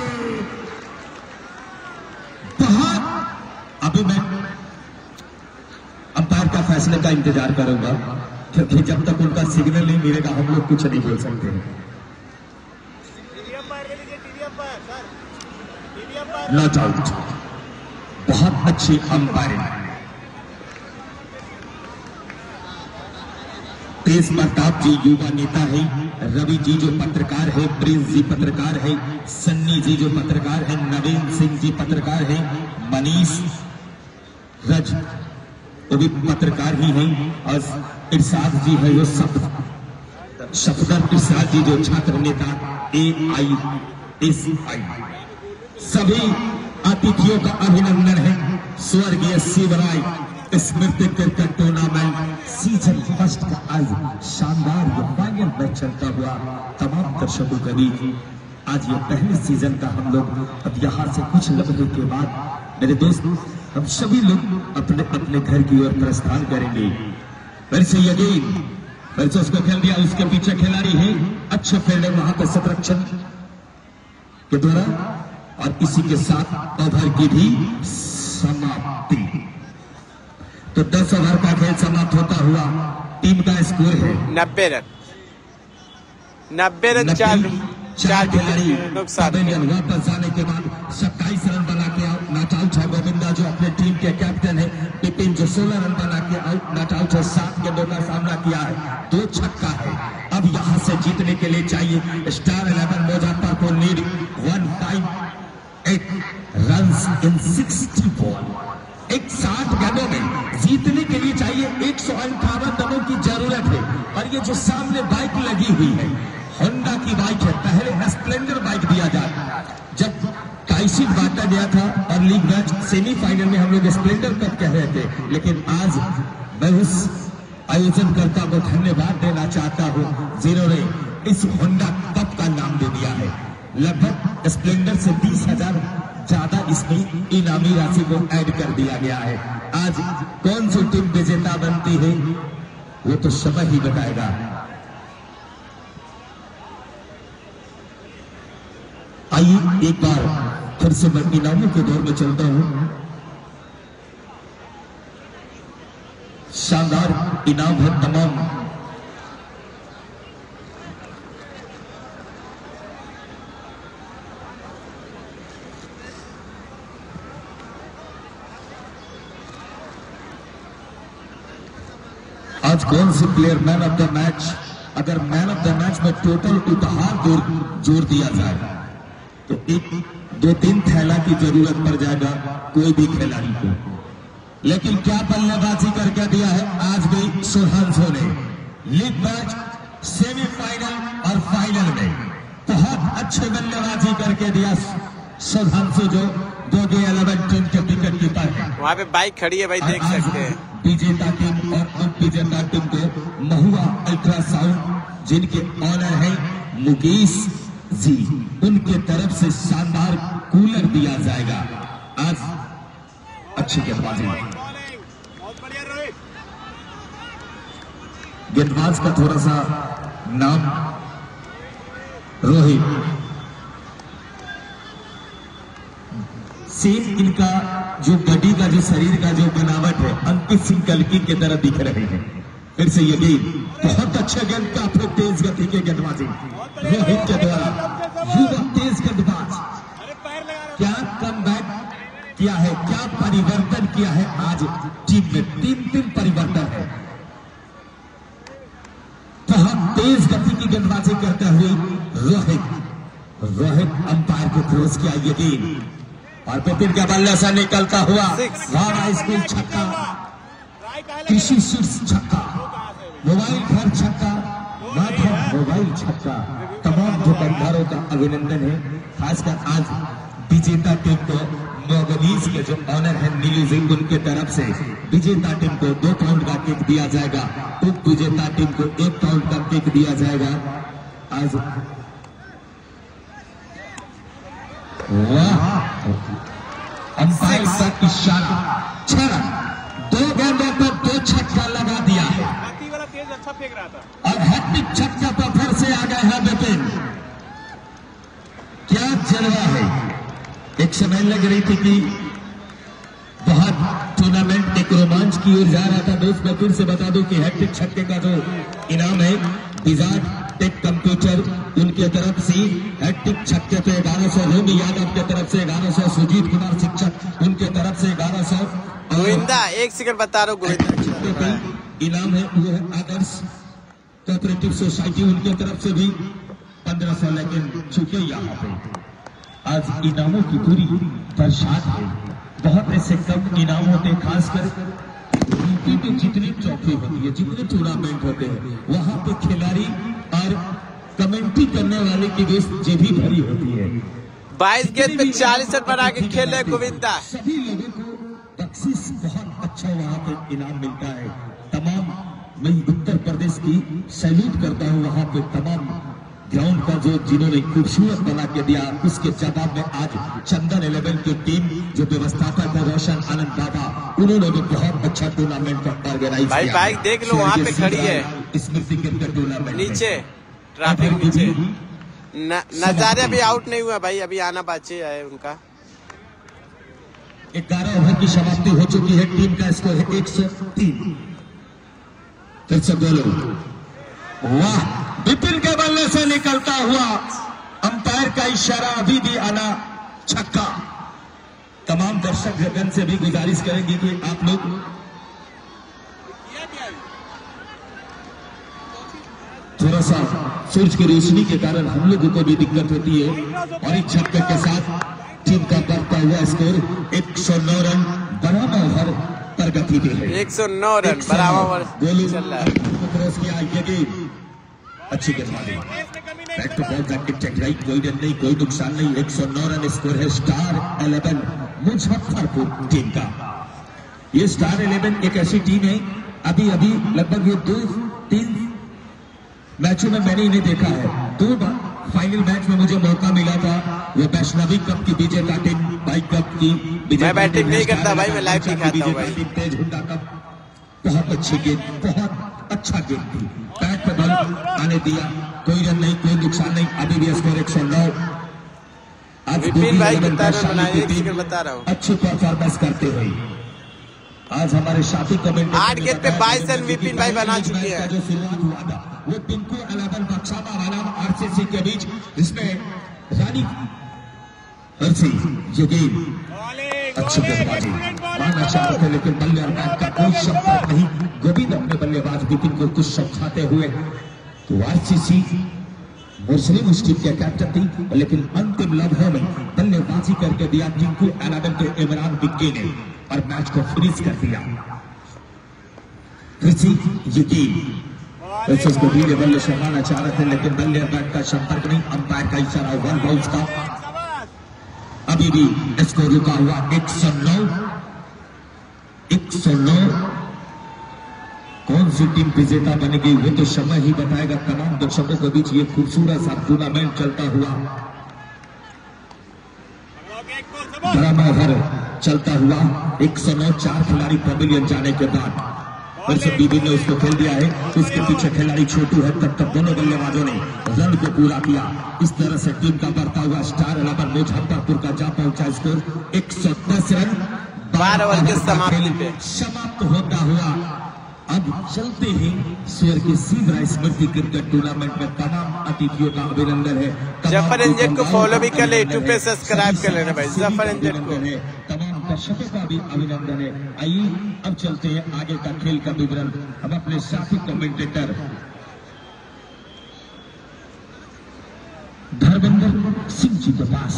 बहुत, अभी मैं अंपायर का फैसले का इंतजार करूंगा, क्योंकि जब तक उनका सिग्नल नहीं मिलेगा हम लोग कुछ नहीं बोल सकते हैं। नॉट आउट, बहुत अच्छी अंपायरिंग। तेज प्रताप जी युवा नेता है, रवि जी जो पत्रकार है, प्रिंस जी पत्रकार है, सन्नी जी जो पत्रकार है, नवीन सिंह जी पत्रकार है, मनीष रज वो भी पत्रकार ही है, और इरशाद जी है वो सब सफदर इरशाद जी जो छात्र नेता ए आई एस आई। सभी अतिथियों का अभिनंदन है। स्वर्गीय शिवराय स्मृति क्रिकेट टूर्नामेंट सीजन फर्स्ट का आज शानदार ये फाइनल मैच चलता हुआ तमाम दर्शकों के बीच आज ये पहले सीजन का हम लोग अब यहाँ से कुछ लम्हे के बाद मेरे दोस्त हम सभी लोग अपने अपने घर की ओर प्रस्थान करेंगे। फिर से ये गेंद फिर से उसको खेल दिया, उसके पीछे खिलाड़ी है, अच्छे फील्डर वहां पर शतरक्षण के द्वारा, और इसी के साथ ओवर की भी समाप्ति। तो दस ओवर का खेल समाप्त होता हुआ टीम का स्कोर है नब्बे रन नब्बे रन चार चार खिलाड़ी पवेलियन वापस जाने के बाद सत्ताईस रन बना के आउट, नॉट आउट है गोविंदा जो अपने टीम के कैप्टन है, बिपिन जो सोलह रन बना के आउट, नॉट आउट है, सात गेंदों का सामना किया है, दो छक्का है। अब यहां से जीतने के लिए चाहिए star eleven Muzaffarpur need one five eight runs in sixty ball. एक साठ गेंदों में जीतने के लिए चाहिए एक सौ अंठावन रनों की जरूरत है। और ये जो सामने बाइक लगी हुई है होंडा की बाइक है, पहले स्प्लेंडर बाइक दिया जाता, जब काइसिन बांटा गया था और लीग मैच सेमीफाइनल में हम लोग स्प्लेंडर कप कह रहे थे, लेकिन आज मैं उस आयोजनकर्ता को धन्यवाद देना चाहता हूं जिन्होंने इस होंडा कप का नाम दे दिया है। लगभग स्प्लेंडर से बीस हजार ज्यादा इसमें इनामी राशि को ऐड कर दिया गया है। आज कौन सी टीम विजेता बनती है वो तो समय ही बताएगा। आइए एक बार फिर से मैं इनामों के दौर में चलता हूं। शानदार इनाम है तमाम आज कौन सी player man of the match, अगर मैन ऑफ द मैच में टोटल उपहार जोड़ दिया जाए तो एक दो तीन थैला की जरूरत पड़ जाएगा कोई भी खिलाड़ी को। लेकिन क्या बल्लेबाजी करके दिया है आज भी सुधांशु ने। लीग मैच, सेमीफाइनल और फाइनल में बहुत अच्छी बल्लेबाजी करके दिया सुधांशु, जो दोगे इलेवन टीम के विकेट कीपर है। वहाँ पे बाइक खड़ी है भाई, देख सकते हैं। विजेता टीम और उप विजेता टीम को महुआ अल्ट्रासाउंड, जिनके ऑनर है मुकेश जी, उनके तरफ से शानदार कूलर दिया जाएगा। आज अच्छी गेंदबाजी, गेंदबाज का थोड़ा सा नाम रोहित, सेम इनका जो बॉडी का जो शरीर का जो बनावट है अंकित सिंह कल्की की तरह दिख रहे हैं। फिर से ये गेंद बहुत अच्छा गेंद, काफी तेज गति के गेंदबाजी रोहित के द्वारा, युवा तेज गेंदबाज। क्या कमबैक किया है, क्या परिवर्तन किया है आज टीम में, तीन तीन परिवर्तन है। बहुत तेज गति की गेंदबाजी करते हुए रोहित रोहित अंपायर को क्रॉस किया ये गेंद, और विपिन के बल्ले से निकलता हुआ हाई स्कूल छक्का, कृषि शीर्ष छक्का, मोबाइल घर छक्का, माधव मोबाइल छक्का। तमाम दुकानदारों का अभिनंदन है, खासकर आज विजेता टीम को मोगनीज के जो ऑनर है नीली सिंह, उनके तरफ से विजेता टीम को दो पाउंड का केक दिया जाएगा, उप विजेता टीम को एक पाउंड का केक दिया जाएगा। आज वाह, अंपायर का इशारा, छह रन, दो गेंदों पर दो छक्का लगा दिया है अच्छा फेंक रहा था और हैट्रिक छक्का पर फिर से आ गए हैं विपिन। क्या जलवा है। एक समय लग रही थी कि बहुत टूर्नामेंट एक रोमांच की ओर जा रहा था। दोस्त मैं फिर से बता दूं कि हैट्रिक छक्के का जो इनाम है विजार्ड टेक कंप्यूटर, उनके तरफ से हैट्रिक छक्के पे ग्यारह सौ, रोमी यादव के तरफ से ग्यारह सौ, सुजीत कुमार शिक्षक उनके तरफ से ग्यारह सौ, गोविंदा एक सेकंड बता रहा हूँ, गोविंदा छक्के पे इनाम है वो है आदर्श कोऑपरेटिव सोसाइटी, उनके तरफ से भी पंद्रह सौ। लेकिन चूंकि यहाँ पे आज इनामों की पूरी बरसात है, बहुत ऐसे कम इनाम होते हैं, खासकर क्योंकि जितनी ट्रॉफी होती है, जितने टूर्नामेंट होते हैं, वहां पे खिलाड़ी और कमेंट्री करने वाले की जेबी भरी होती है। बाईस गेंद पे चालीस रन बना के खेले गोविंदा। सभी लोगों को बख्शिश बहुत अच्छा वहां पे इनाम मिलता है। तमाम मैं उत्तर प्रदेश की सैल्यूट करता हूँ, वहां पे तमाम ग्राउंड का जो जिन्होंने खूबसूरत बना के दिया, उसके जवाब में आज चंदन इलेवन की टीम जो व्यवस्थापक है रोशन आनंद बाबा, उन्होंने भी बहुत अच्छा टूर्नामेंट का ऑर्गेनाइज भाई किया। बाइक देख लो वहाँ पे खड़ी है स्मृति क्रिकेट टूर्नामेंट नीचे, ट्रैफिक नीचे। नजारे अभी आउट नहीं हुआ भाई, अभी आना बाकी है उनका। ग्यारह ओवर की समाप्ति हो चुकी है, टीम का स्कोर है एक सौ तीन। फिर से बोलो वाह, विपिन के बल्ले से निकलता हुआ अंपायर का इशारा, अभी भी आना छक्का। तमाम दर्शक जगन से भी गुजारिश करेंगे कि आप लोग थोड़ा सा सूरज की रोशनी के कारण हम लोगों को भी दिक्कत होती है, और इस छक्के के साथ टीम का बढ़ता हुआ स्कोर एक सौ नौ रन बराबर ओवर प्रगति पे है। एक सौ नौ रन बराबर चल रहा है। अच्छी गेंदबाजी, बैक टू बॉल का टिक राइट, कोई रन नहीं, कोई नुकसान नहीं। एक सौ नौ रन स्कोर है स्टार इलेवन मुजफ्फरपुर टीम का। ये स्टार इलेवन एक ऐसी टीम है, अभी अभी लगभग ये दो तीन मैचों में मैंने इन्हें देखा है। दो बार फाइनल मैच में मुझे मौका मिला था, वो वैष्णवी कप की विजेता टीम, बाइक कप की मैं बैटिंग नहीं करता भाई, मैं लाइव दिखाता हूं भाई। तेज हुड्डा कप, बहुत अच्छी गेंद, बहुत अच्छा गेंद थी, बैट पे बॉल आने दिया, कोई रन नहीं, कोई नुकसान नहीं। अभी भी स्कोर एक सौ नौ। आज विपिन भाई बता रहा हूँ अच्छी परफॉर्मेंस करते हुए आज हमारे साथी कमेंट आठ गेंद पे बाईस रन विपिन भाई बना चुके हैं। जो शुरुआत हुआ था वो टिंकू इलेवन बक्सामा बनाम आरसीसी के बीच, जिसमें रानी हरसी ये गेंद अच्छी गेंदबाजी मानना चाहते थे, लेकिन बल्लेबाज का कोई संपर्क नहीं। गोविंद अपने बल्लेबाज विपिन को कुछ समझाते हुए तो आरसीसी मुस्लिम टीम के कैप्टन थी, लेकिन अंतिम लम्हों में बल्लेबाजी करके दिया टिंकू इलेवन के इमरान विक्की ने और मैच को फिनिश कर दिया। उसको धीरे बल्ले शर्माना चाह रहे थे, लेकिन बल्ले बैट का संपर्क नहीं, अंपायर का इशारा वन बाउंस का। अभी भी स्कोर रुका हुआ एक सौ नौ एक सौ नौ। कौन सी टीम विजेता बनेगी वो तो समय ही बताएगा। तमाम दर्शकों के बीच ये खूबसूरत सा टूर्नामेंट चलता हुआ, बड़ा ओवर चलता हुआ एक सौ नौ। चार खिलाड़ी पवेलियन जाने के बाद बीबी ने उसको खेल दिया है, उसके पीछे खिलाड़ी छोटू है। तब तक दोनों बल्लेबाजों ने रन को पूरा किया। इस तरह से टीम का बढ़ता हुआ स्टार इलेवन मुजफ्फरपुर का जा पहुंचा स्कोर एक सौ दस रन बारह ओवर के समाप्ति पे समाप्त होता हुआ। अब चलते ही शेर की सीधा स्मृति क्रिकेट टूर्नामेंट में तमाम अतिथियों का अभिनंदन है। जफर इंजन को फॉलो भी कर ले, यूट्यूब पे सब्सक्राइब कर लेना भाई जफर इंजन को। तमाम दर्शकों का भी अभिनंदन है। आइए अब चलते हैं आगे का खेल का विवरण हम अपने साथी कमेंटेटर धर्मेंद्र सिंह जी के पास।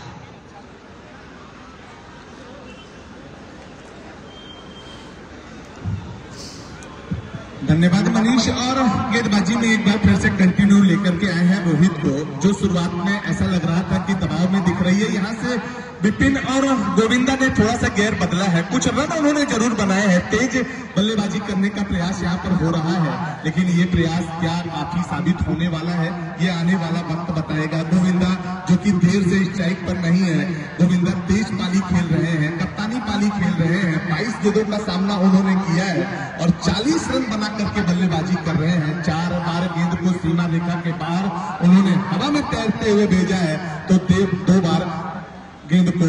धन्यवाद मनीष। और गेंदबाजी में एक बार फिर से कंटिन्यू लेकर के आए हैं रोहित को, जो शुरुआत में ऐसा लग रहा था कि दबाव में दिख रही है। यहाँ से विपिन और गोविंदा ने थोड़ा सा गेयर बदला है, कुछ रन उन्होंने जरूर बनाए हैं। तेज बल्लेबाजी करने का प्रयास यहाँ पर हो रहा है, लेकिन ये प्रयास क्या काफी साबित होने वाला है ये आने वाला वक्त बताएगा। गोविंदा जो कि देर से स्ट्राइक पर नहीं है, गोविंदा तेज पाली खेल रहे हैं, कप्तानी पाली खेल रहे हैं। बाईस गेंदों का सामना उन्होंने किया है और चालीस रन बना करके बल्लेबाजी कर रहे हैं। चार बार गेंद को सीमा रेखा के बाहर उन्होंने हवा में तैरते हुए भेजा है, तो दो बार गेंद को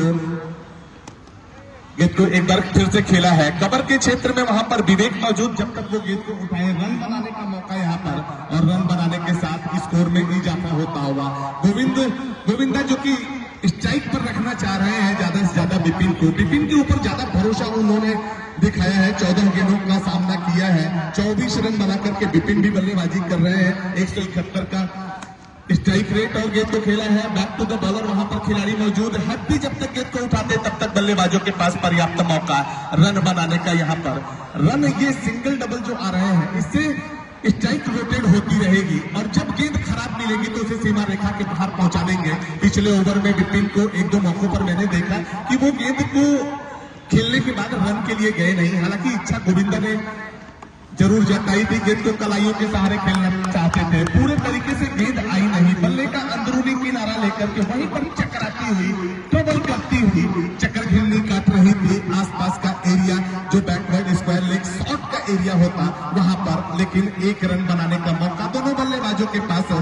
गेंद को एक बार फिर से खेला है। कवर के क्षेत्र में वहां पर विवेक मौजूद, जब तक वो गेंद को उठाए रन बनाने का मौका यहाँ पर, और रन बनाने के साथ स्कोर में इजाफा होता हुआ। गोविंद गोविंदा जो कि स्ट्राइक पर रखना चाह रहे हैं ज्यादा से ज्यादा विपिन को, विपिन के ऊपर ज्यादा भरोसा उन्होंने दिखाया है। चौदह गेंदों का सामना किया है, चौबीस रन बना करके विपिन भी बल्लेबाजी कर रहे हैं। एक सौ इकहत्तर का स्ट्राइक रेट और गेंद को खेला है। बैक टू द बॉलर वहां पर खिलाड़ी मौजूद है, भी जब तक गेंद को उठाते तब तक बल्लेबाजों के पास पर्याप्त मौका रन बनाने का। यहाँ पर रन ये सिंगल डबल जो आ रहे हैं, इससे स्ट्राइक रोटेट होती रहेगी और जब गेंद खराब मिलेगी तो उसे सीमा रेखा के बाहर पहुंचा देंगे। पिछले ओवर में विपिन को एक दो मौकों पर मैंने देखा कि वो गेंद को खेलने के बाद रन के लिए गए नहीं, हालांकि इच्छा गोविंदा ने जरूर जताई थी, गेंद को कलाइयों के सहारे खेलना चाहते थे। पूरे तरीके से गेंद आई नहीं, बल्ले का अंदरूनी किनारा लेकर के वहीं पर चकराती हुई, ट्रबल करती हुई चक्कर घिल्ली काट रही थी आसपास का एरिया, जो बैकवर्ड स्क्वायर लेग शॉट का एरिया होता वहां पर। लेकिन एक रन बनाने का मौका दोनों बल्लेबाजों के पास।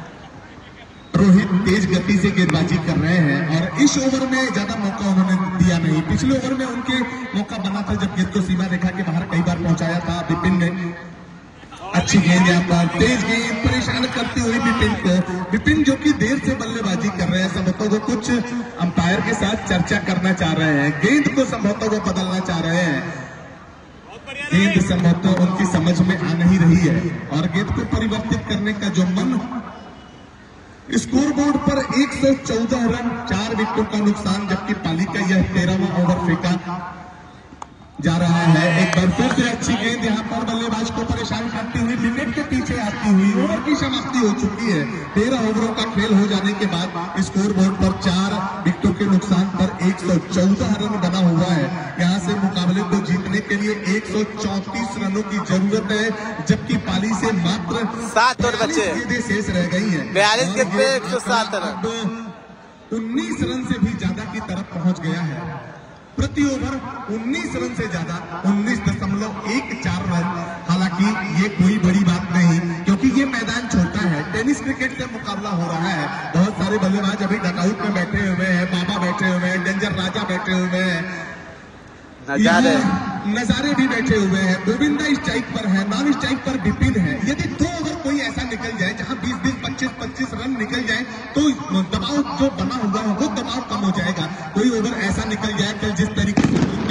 रोहित तेज गति से गेंदबाजी कर रहे हैं और इस ओवर में ज्यादा मौका उन्होंने दिया नहीं। पिछले ओवर में उनके मौका बना था जब गेंद को सीमा रेखा के बाहर कई बार पहुंचाया था विपिन ने। अच्छी गेंद यहाँ पर, तेज गेंद परेशान करती हुई विपिन को। विपिन जो कि देर से बल्लेबाजी कर रहे हैं, संभवतः वो कुछ अंपायर के साथ चर्चा करना चाह रहे हैं, गेंद को संभवतः वो बदलना चाह रहे हैं। गेंद संभवतः उनकी समझ में आ नहीं रही है और गेंद को परिवर्तित करने का जो मन। स्कोर बोर्ड पर एक सौ चौदह रन, चार विकेटों का नुकसान, जबकि पाली का यह तेरहवां ओवर फेंका जा रहा है। एक बार फिर से अच्छी गेंद यहाँ पर बल्लेबाज को परेशान करती हुई विकेट के पीछे आती हुई। ओवर की समाप्ति हो चुकी है। तेरह ओवरों का खेल हो जाने के बाद स्कोर बोर्ड पर चार विकेटों के नुकसान पर एक सौ चौदह रन बना हुआ है। यहाँ से मुकाबले को जीतने के लिए एक सौ चौंतीस रनों की जरूरत है, जबकि पाली से मात्र सात और बचे गेंदें शेष रह गई है। बयालीस गेंद पे एक सौ सात रन, उन्नीस रन से भी ज्यादा की तरफ पहुंच गया है। प्रति ओवर उन्नीस रन से ज्यादा, उन्नीस दशमलव एक चार रन। हालांकि ये कोई बड़ी बात नहीं, क्योंकि ये मैदान छोटा है, टेनिस क्रिकेट से मुकाबला हो रहा है। बहुत सारे बल्लेबाज अभी डकआउट में बैठे हुए हैं, बाबा बैठे हुए हैं, डेंजर राजा बैठे हुए हैं, नजारे नजारे भी बैठे हुए हैं। गोविंदा स्ट्राइक पर है, नॉन स्ट्राइक पर विपिन है। यदि दो ओवर कोई ऐसा निकल जाए जहां बीस बीस पच्चीस पच्चीस रन निकल जाए तो दबाव जो बना हुआ है वो दबाव कम हो जाएगा। कोई ओवर ऐसा निकल जाए कि जिस तरीके से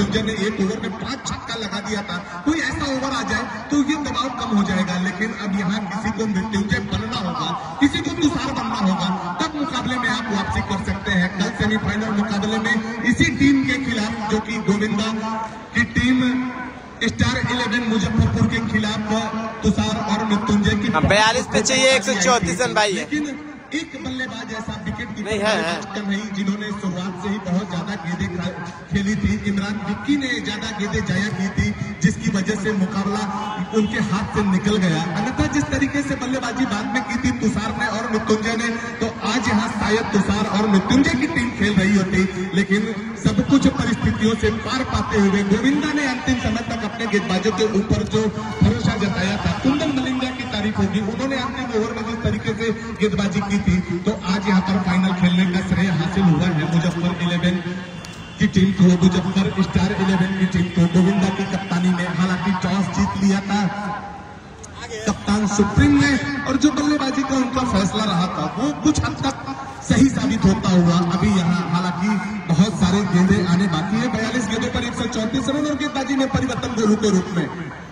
मृत्युंजय ने एक ओवर में पांच छक्का लगा दिया था, कोई ऐसा ओवर आ जाए तो ये दबाव कम हो जाएगा। लेकिन अब यहाँ किसी को मृत्युंजय बनना होगा, किसी को तुषार बनना होगा, तब मुकाबले में आप वापसी कर सकते हैं। कल सेमीफाइनल मुकाबले में इसी टीम के खिलाफ, जो कि गोविंदा की टीम स्टार इलेवन मुजफ्फरपुर के खिलाफ तुषार और मृत्युंजय की बयालीस पे चाहिए एक सौ चौतीस रन भाई है। लेकिन एक बल्लेबाज ऐसा विकेट की नहीं है, है। नहीं जिन्होंने शुरुआत से ही बहुत ज्यादा गेंदें खेली थी। इमरान विक्की ने ज्यादा गेंदें जाया की थी, जिसकी वजह से मुकाबला उनके हाथ से निकल गया। अन्यथा जिस तरीके से बल्लेबाजी बाद में की थी तुषार ने और मृत्युंजय ने, तो आज यहाँ शायद तुषार और मृत्युंजय की टीम खेल रही होती। लेकिन सब कुछ परिस्थितियों से पार पाते हुए गोविंदा ने अंतिम समय तक अपने गेंदबाजों के ऊपर जो भरोसा जताया था, कुंदन मलिंगा की तारीफ होगी। उन्होंने अंतिम ओवर में जिस तरीके से गेंदबाजी की थी, तो आज यहाँ पर फाइनल खेलने का श्रेय हासिल हुआ है मुजफ्फर इलेवन की टीम को, मुजफ्फर स्टार इलेवन की टीम को। गोविंदा की कप्तानी में हालांकि टॉस जीत लिया था कप्तान सुप्रीम ने, और जो बल्लेबाजी का उनका फैसला रहा था वो कुछ हद तक सही साबित होता हुआ अभी यहाँ हालांकि बहुत सारे गेंदे आने बाकी है। बयालीस गेंदों पर एक सौ चौंतीस रन और गेंदबाजी में परिवर्तन गोलू के रूप में।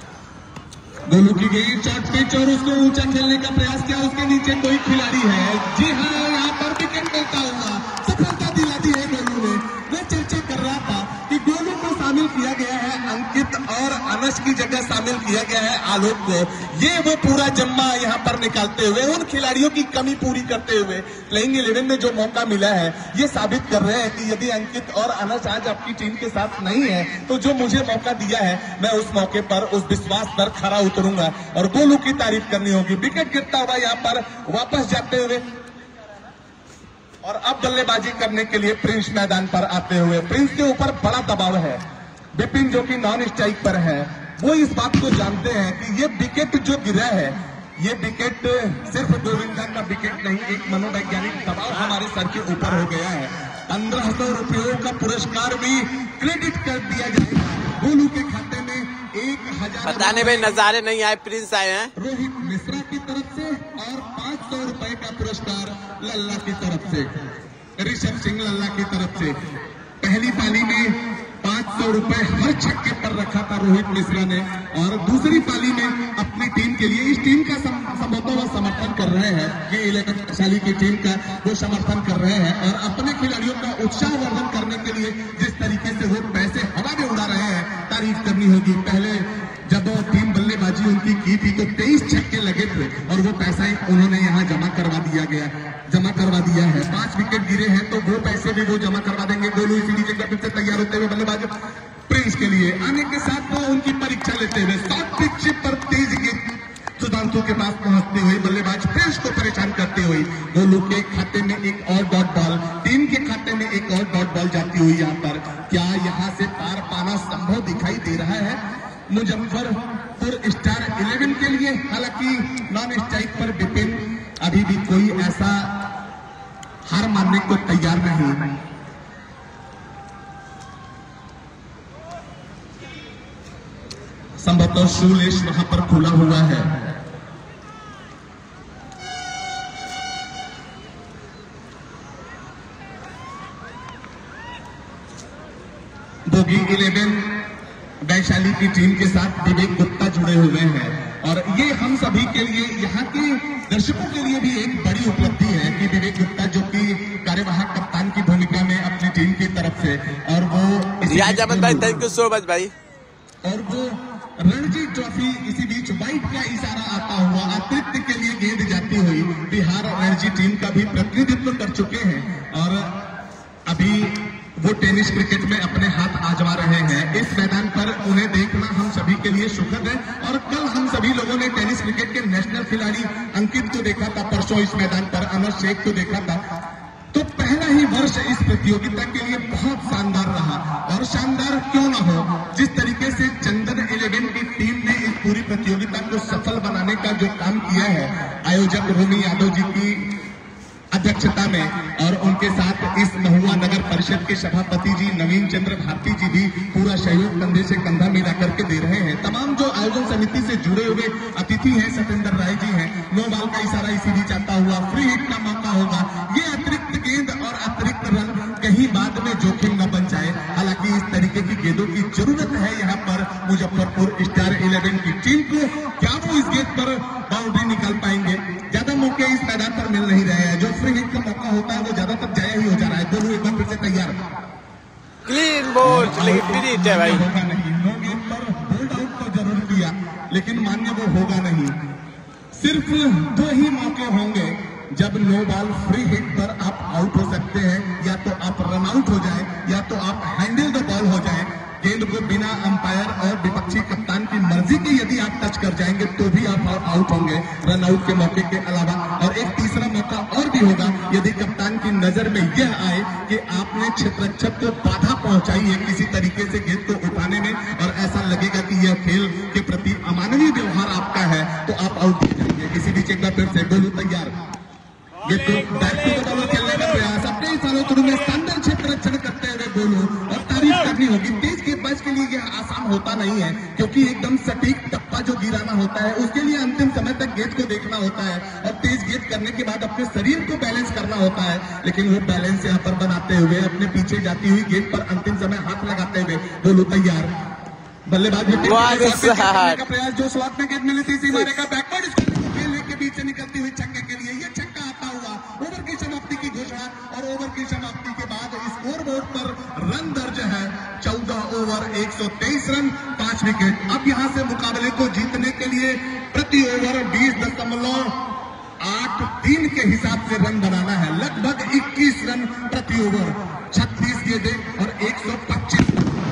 गोलू की गेंद शॉर्ट पिच और उसको ऊंचा खेलने का प्रयास किया, उसके नीचे कोई खिलाड़ी है। जी हाँ, यहाँ पर विकेट मिलता हुआ सफलता दिलाती है गोलू ने। मैं चर्चा कर रहा था कि गोलू को शामिल किया गया है अंकित और अनस की जगह शामिल किया गया है आलोक को। ये वो पूरा जम्मा यहाँ पर निकालते हुए, उन खिलाड़ियों की कमी पूरी करते हुए प्लेइंग इलेवन में जो मौका मिला है, ये साबित कर रहे हैं कि यदि अंकित और अनस आज आपकी टीम के साथ नहीं है, तो जो मुझे मौका दिया है मैं उस मौके पर, उस विश्वास पर खरा उतरूंगा और गोलू की तारीफ करनी होगी। विकेट गिरता हुआ यहाँ पर वापस जाते हुए और अब बल्लेबाजी करने के लिए प्रिंस मैदान पर आते हुए। प्रिंस के ऊपर बड़ा दबाव है। विपिन जो कि नॉन स्ट्राइक पर है, वो इस बात को जानते हैं कि ये विकेट जो गिरा है, ये विकेट सिर्फ गोविंदा का विकेट नहीं, एक मनोवैज्ञानिक दबाव हमारे सर के ऊपर हो गया है। पंद्रह सौ रुपयों का पुरस्कार भी क्रेडिट कर दिया जाएगा गोलू के खाते में। एक हजार बताने में नजारे नहीं आए, प्रिंस आए हैं रोहित मिश्रा की तरफ से और पांच सौ रुपए का पुरस्कार लल्ला की तरफ से, ऋषभ सिंह लल्ला की तरफ से। पहली पाली में पांच सौ रुपए हर छक्के पर रखा था रोहित मिश्रा ने, और दूसरी पाली में अपनी टीम के लिए, इस टीम का संभवतः वह समर्थन कर रहे हैं, ये इलेवन वैशाली की टीम का वो समर्थन कर रहे हैं और अपने खिलाड़ियों का उत्साह वर्धन करने के लिए जिस तरीके से वो पैसे हवा में उड़ा रहे हैं, तारीफ करनी होगी। पहले जब टीम बल्लेबाजी उनकी की थी तो तेईस छक्के लगे थे और वो पैसा उन्होंने यहाँ जमा करवा दिया गया जमा करवा दिया है। पांच विकेट गिरे हैं तो वो पैसे भी वो जमा करवा देंगे। गोलू इसी जगह फिर से तैयार होते हुए बल्लेबाज प्रिंस के लिए आने के साथ वो उनकी परीक्षा लेते हुए शॉर्ट पिच पर तेज गेंद सुधांशु के पास पहुंचते हुए बल्लेबाज प्रिंस को परेशान करते हुए गोलू के खाते में एक और डॉट बॉल, टीम के खाते में एक और डॉट बॉल जाती हुई यहाँ पर। क्या यहाँ से पार पाना संभव दिखाई दे रहा है मुजफ्फरपुर स्टार इलेवन के लिए? हालांकि नॉन स्ट्राइक पर विपिन अभी भी कोई ऐसा हार मानने को तैयार नहीं। संभवतः शूलेश वहां पर खुला हुआ है। बोगी इलेवन वैशाली की टीम के साथ विवेक गुप्ता जुड़े हुए हैं और ये हम सभी के लिए, यहाँ के दर्शकों के लिए भी एक बड़ी उपलब्धि है कि विवेक गुप्ता जो कि कार्यवाहक कप्तान की भूमिका में अपनी टीम की तरफ से, और वो रियाज अहमद भाई, थैंक यू सो मच भाई। और वो रणजी ट्रॉफी इसी बीच वाइट का इशारा आता हुआ अतिरिक्त के लिए गेंद जाती हुई बिहार रणजी टीम का भी प्रतिनिधित्व कर चुके हैं और अभी वो टेनिस क्रिकेट में अपने हाथ आजमा रहे हैं। इस मैदान पर उन्हें देखना हम सभी के लिए सुखद है और कल हम सभी लोगों ने टेनिस क्रिकेट के नेशनल खिलाड़ी अंकित को देखा था, परसों इस मैदान पर अनस शेख को देखा था। तो पहला ही वर्ष इस प्रतियोगिता के लिए बहुत शानदार रहा और शानदार क्यों ना हो, जिस तरीके से चंदन इलेवन की टीम ने इस पूरी प्रतियोगिता को सफल बनाने का जो काम किया है, आयोजक रोमी यादव जी की अध्यक्षता में और उनके साथ इस महुआ नगर परिषद के सभापति जी नवीन चंद्र भारती जी भी पूरा सहयोग कंधे से कंधा मिला करके दे रहे हैं। तमाम जो आयोजन समिति से जुड़े हुए अतिथि हैं, सतेंद्र राय जी हैं, नो बॉल का इशारा इसी बीच आता हुआ फ्री हिट का मौका होगा। ये अतिरिक्त गेंद और अतिरिक्त रन कहीं बाद में जोखिम न बन जाए। हालांकि इस तरीके की गेंदों की मुजफ्फरपुर स्टार इलेवन की टीम को। क्या वो इस गेंद पर बाउंड्री निकाल पाएंगे? ज्यादा मौके इस मैदान पर मिल नहीं रहे हैं। जो फ्री हिट का मौका होता है वो ज्यादातर जाया ही हो जा रहा है। दोनों एक बार फिर से तैयार, क्लीन बोल्ड, लेकिन फ्री हिट है भाई। होगा नहीं, नो गेंद पर बोल्ड आउट तो जरूर किया लेकिन मान्य वो होगा नहीं। सिर्फ दो ही मौके होंगे जब नो बॉल फ्री हिट पर आप आउट हो सकते हैं, या तो आप रन आउट हो जाए या तो आप हैंडल द बॉल हो जाए। गेंद को बिना अंपायर और विपक्षी कप्तान की मर्जी के यदि आप टच कर जाएंगे तो भी आप आउट होंगे रन आउट के मौके के अलावा। और एक तीसरा मौका और भी होगा यदि कप्तान की नजर में यह आए कि आपने क्षेत्ररक्षक को बाधा पहुंचाई है किसी तरीके से गेंद को उठाने में, और ऐसा लगेगा कि यह खेल के प्रति अमानवीय व्यवहार आपका है, तो आप आउट हो जाएंगे। इसी बीच एक बार फिर से गोलू तैयार, ये तो बैक टू द बॉल खेलने का प्रयास अपने ही फॉलो थ्रू में शानदार क्षेत्र रक्षण करते हुए गोलू, और तारीफ करनी होगी। तेज गेंदबाज के लिए यह आसान होता नहीं है क्योंकि एकदम सटीक टप्पा जो गिराना होता है उसके लिए अंतिम समय तक गेंद को देखना होता है, और तेज गेंद करने के बाद अपने शरीर को बैलेंस करना होता है। लेकिन वो बैलेंस यहाँ पर बनाते हुए अपने पीछे जाती हुई गेंद पर अंतिम समय हाथ लगाते हुए गोलू तैयार, बल्लेबाज का प्रयास, जो स्लॉट में गेंद मिली थी इसी मारेगा बैकवर्ड के बीच से निकलती हुई छक्के के लिए यह छक्का आता हुआ ओवर की समाप्ति की घोषणा, और ओवर की समाप्ति के बाद स्कोर बोर्ड पर रन दर्ज है चौदह ओवर एक सौ तेईस रन पांच विकेट। अब यहां से मुकाबले को जीतने के लिए प्रति ओवर बीस दशमलव आठ तीन के हिसाब से रन बनाना है, लगभग इक्कीस रन प्रति ओवर, छत्तीस गेंदें और एक सौ पच्चीस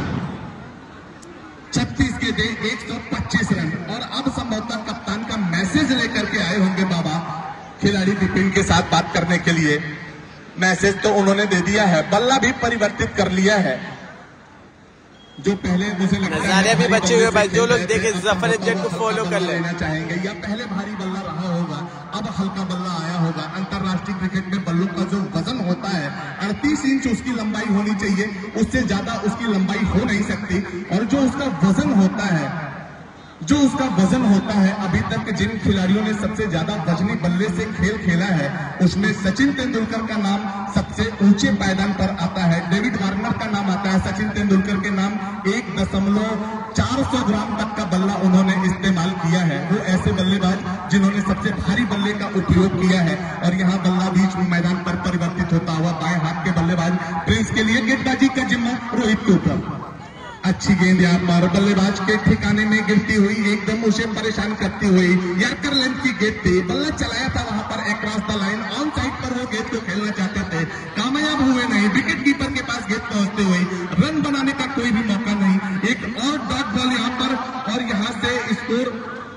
छत्तीस गेंदें एक सौ पच्चीस रन। और अब संभवतः कप्तान का मैसेज लेकर के आए होंगे बाबा खिलाड़ी विपिन के साथ बात करने के लिए। मैसेज तो उन्होंने दे दिया है, बल्ला भी परिवर्तित कर लिया है। जो पहले मुझे लगता है भी बचे हुए भाई, जो लोग देखे जफर इज्जत को फॉलो कर लेना चाहेंगे, या पहले भारी बल्ला रहा होगा अब हल्का बल्ला आया होगा। अंतरराष्ट्रीय क्रिकेट में बल्लों का जो वजन होता है अड़तीस इंच उसकी लंबाई होनी चाहिए, उससे ज्यादा उसकी लंबाई हो नहीं सकती। और जो उसका वजन होता है जो उसका वजन होता है अभी तक जिन खिलाड़ियों ने सबसे ज्यादा वजनी बल्ले से खेल खेला है उसमें सचिन तेंदुलकर का नाम सबसे ऊंचे पायदान पर आता है, डेविड वार्नर का नाम आता है, सचिन तेंदुलकर के नाम एक दशमलव चार सौ ग्राम तक का बल्ला उन्होंने इस्तेमाल किया है। वो ऐसे बल्लेबाज जिन्होंने सबसे भारी बल्ले का उपयोग किया है। और यहाँ बल्ला बीच मैदान पर परिवर्तित होता हुआ बाएं हाथ के बल्लेबाज प्रिंस के लिए गेंदबाजी का जिम्मा रोहित के ऊपर। अच्छी गेंद यहाँ पर बल्लेबाज के ठिकाने में गिरती हुई एकदम उसे परेशान करती हुई यॉर्कर लेंथ की गेंद थी, बल्ला चलाया था वहां पर across the line, on side पर वो गेंद को खेलना चाहते थे, कामयाब हुए नहीं। विकेट कीपर के पास गेंद पहुंचते हुए रन बनाने का कोई भी मौका नहीं। एक और डॉट बॉल यहाँ पर, और यहाँ से स्कोर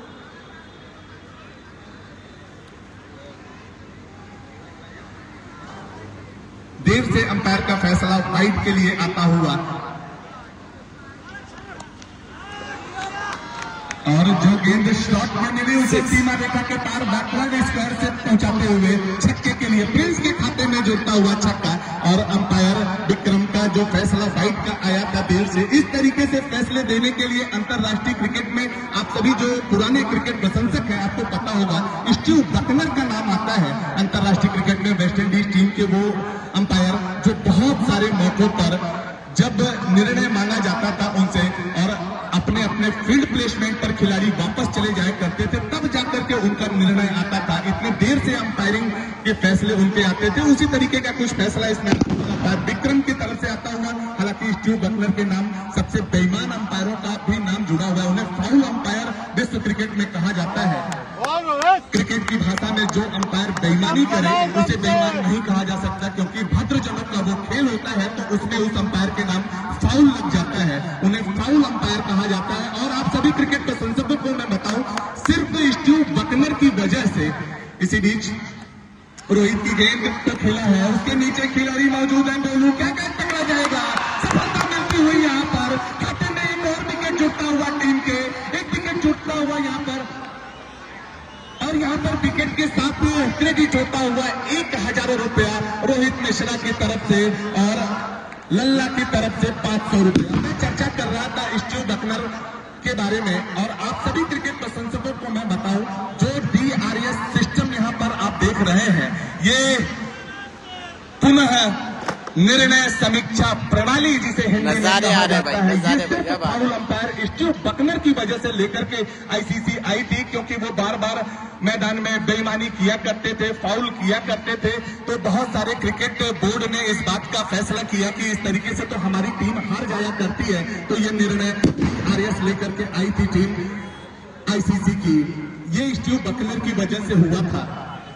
देर से अंपायर का फैसला वाइड के लिए आता हुआ, और जो गेंद शॉट में मिली उसे सीमा रेखा के पार बैकवर्ड स्क्वायर से पहुंचाते हुए छक्के के लिए प्रिंस के खाते में जुड़ता हुआ छक्का। और अंपायर विक्रम का जो फैसला फाइट का आया था देर से, इस तरीके से फैसले देने के लिए अंतरराष्ट्रीय क्रिकेट में आप सभी जो पुराने क्रिकेट प्रशंसक हैं आपको पता होगा स्टीव बकनर का नाम आता है। अंतरराष्ट्रीय क्रिकेट में वेस्ट इंडीज टीम के वो अंपायर जो बहुत सारे मौकों पर जब निर्णय मांगा जाता था उनसे और अपने अपने फील्ड प्लेसमेंट पर खिलाड़ी वापस चले जाया करते थे तब जाकर के उनका निर्णय आता था। इतने देर से अंपायरिंग के फैसले उनके आते थे। उसी तरीके का कुछ फैसला इसमें विक्रम की तरफ से आता हुआ। हालांकि स्टीव बकनर के नाम सबसे बेईमान अंपायरों का भी नाम जुड़ा हुआ है। उन्हें फाउल अंपायर विश्व क्रिकेट में कहा जाता है। क्रिकेट की भाषा में जो अंपायर बेईमानी करे उसे बेईमान नहीं कहा जा सकता, क्योंकि भद्रजनक का वो खेल होता है तो उसमें उस अंपायर के नाम फाउल लग जाता है, उन्हें फाउल अंपायर कहा जाता है। और आप सभी क्रिकेट प्रशंसकों को मैं बताऊं सिर्फ स्टीव बकनर की वजह से इसी बीच रोहित की गेंद तो खेला है, उसके नीचे खिलाड़ी मौजूद है। गोलू क्या क्या पकड़ा जाएगा, सफलता मिलती हुई यहाँ पर खाते में एक और विकेट जुटता हुआ टीम के, एक विकेट जुटता हुआ यहाँ पर, और यहाँ पर विकेट के साथ क्रेडिट होता हुआ एक हजारों रुपया रोहित मिश्रा की तरफ से और लल्ला की तरफ से पांच सौ रुपया। मैं चर्चा कर रहा था स्टीव बकनर के बारे में, और आप सभी क्रिकेट प्रशंसकों को मैं बताऊं जो डी आर एस सिस्टम यहाँ पर आप देख रहे हैं ये पुनः निर्णय समीक्षा प्रणाली जिसे हिंदी में नजारे कहा आ रहे जाता भाई, है, नजारे ये सिर्फ बढ़िया बात। फाउल अंपायर स्टीव बकनर की वजह से लेकर के आईसीसी आई थी, क्योंकि वो बार बार मैदान में बेईमानी किया करते थे, फाउल किया करते थे। तो बहुत सारे क्रिकेट बोर्ड ने इस बात का फैसला किया कि इस तरीके से तो हमारी टीम हार जाया करती है, तो ये निर्णय आरएस लेकर के आई थी टीम आईसीसी की। ये स्टीव बकनर की वजह से हुआ था।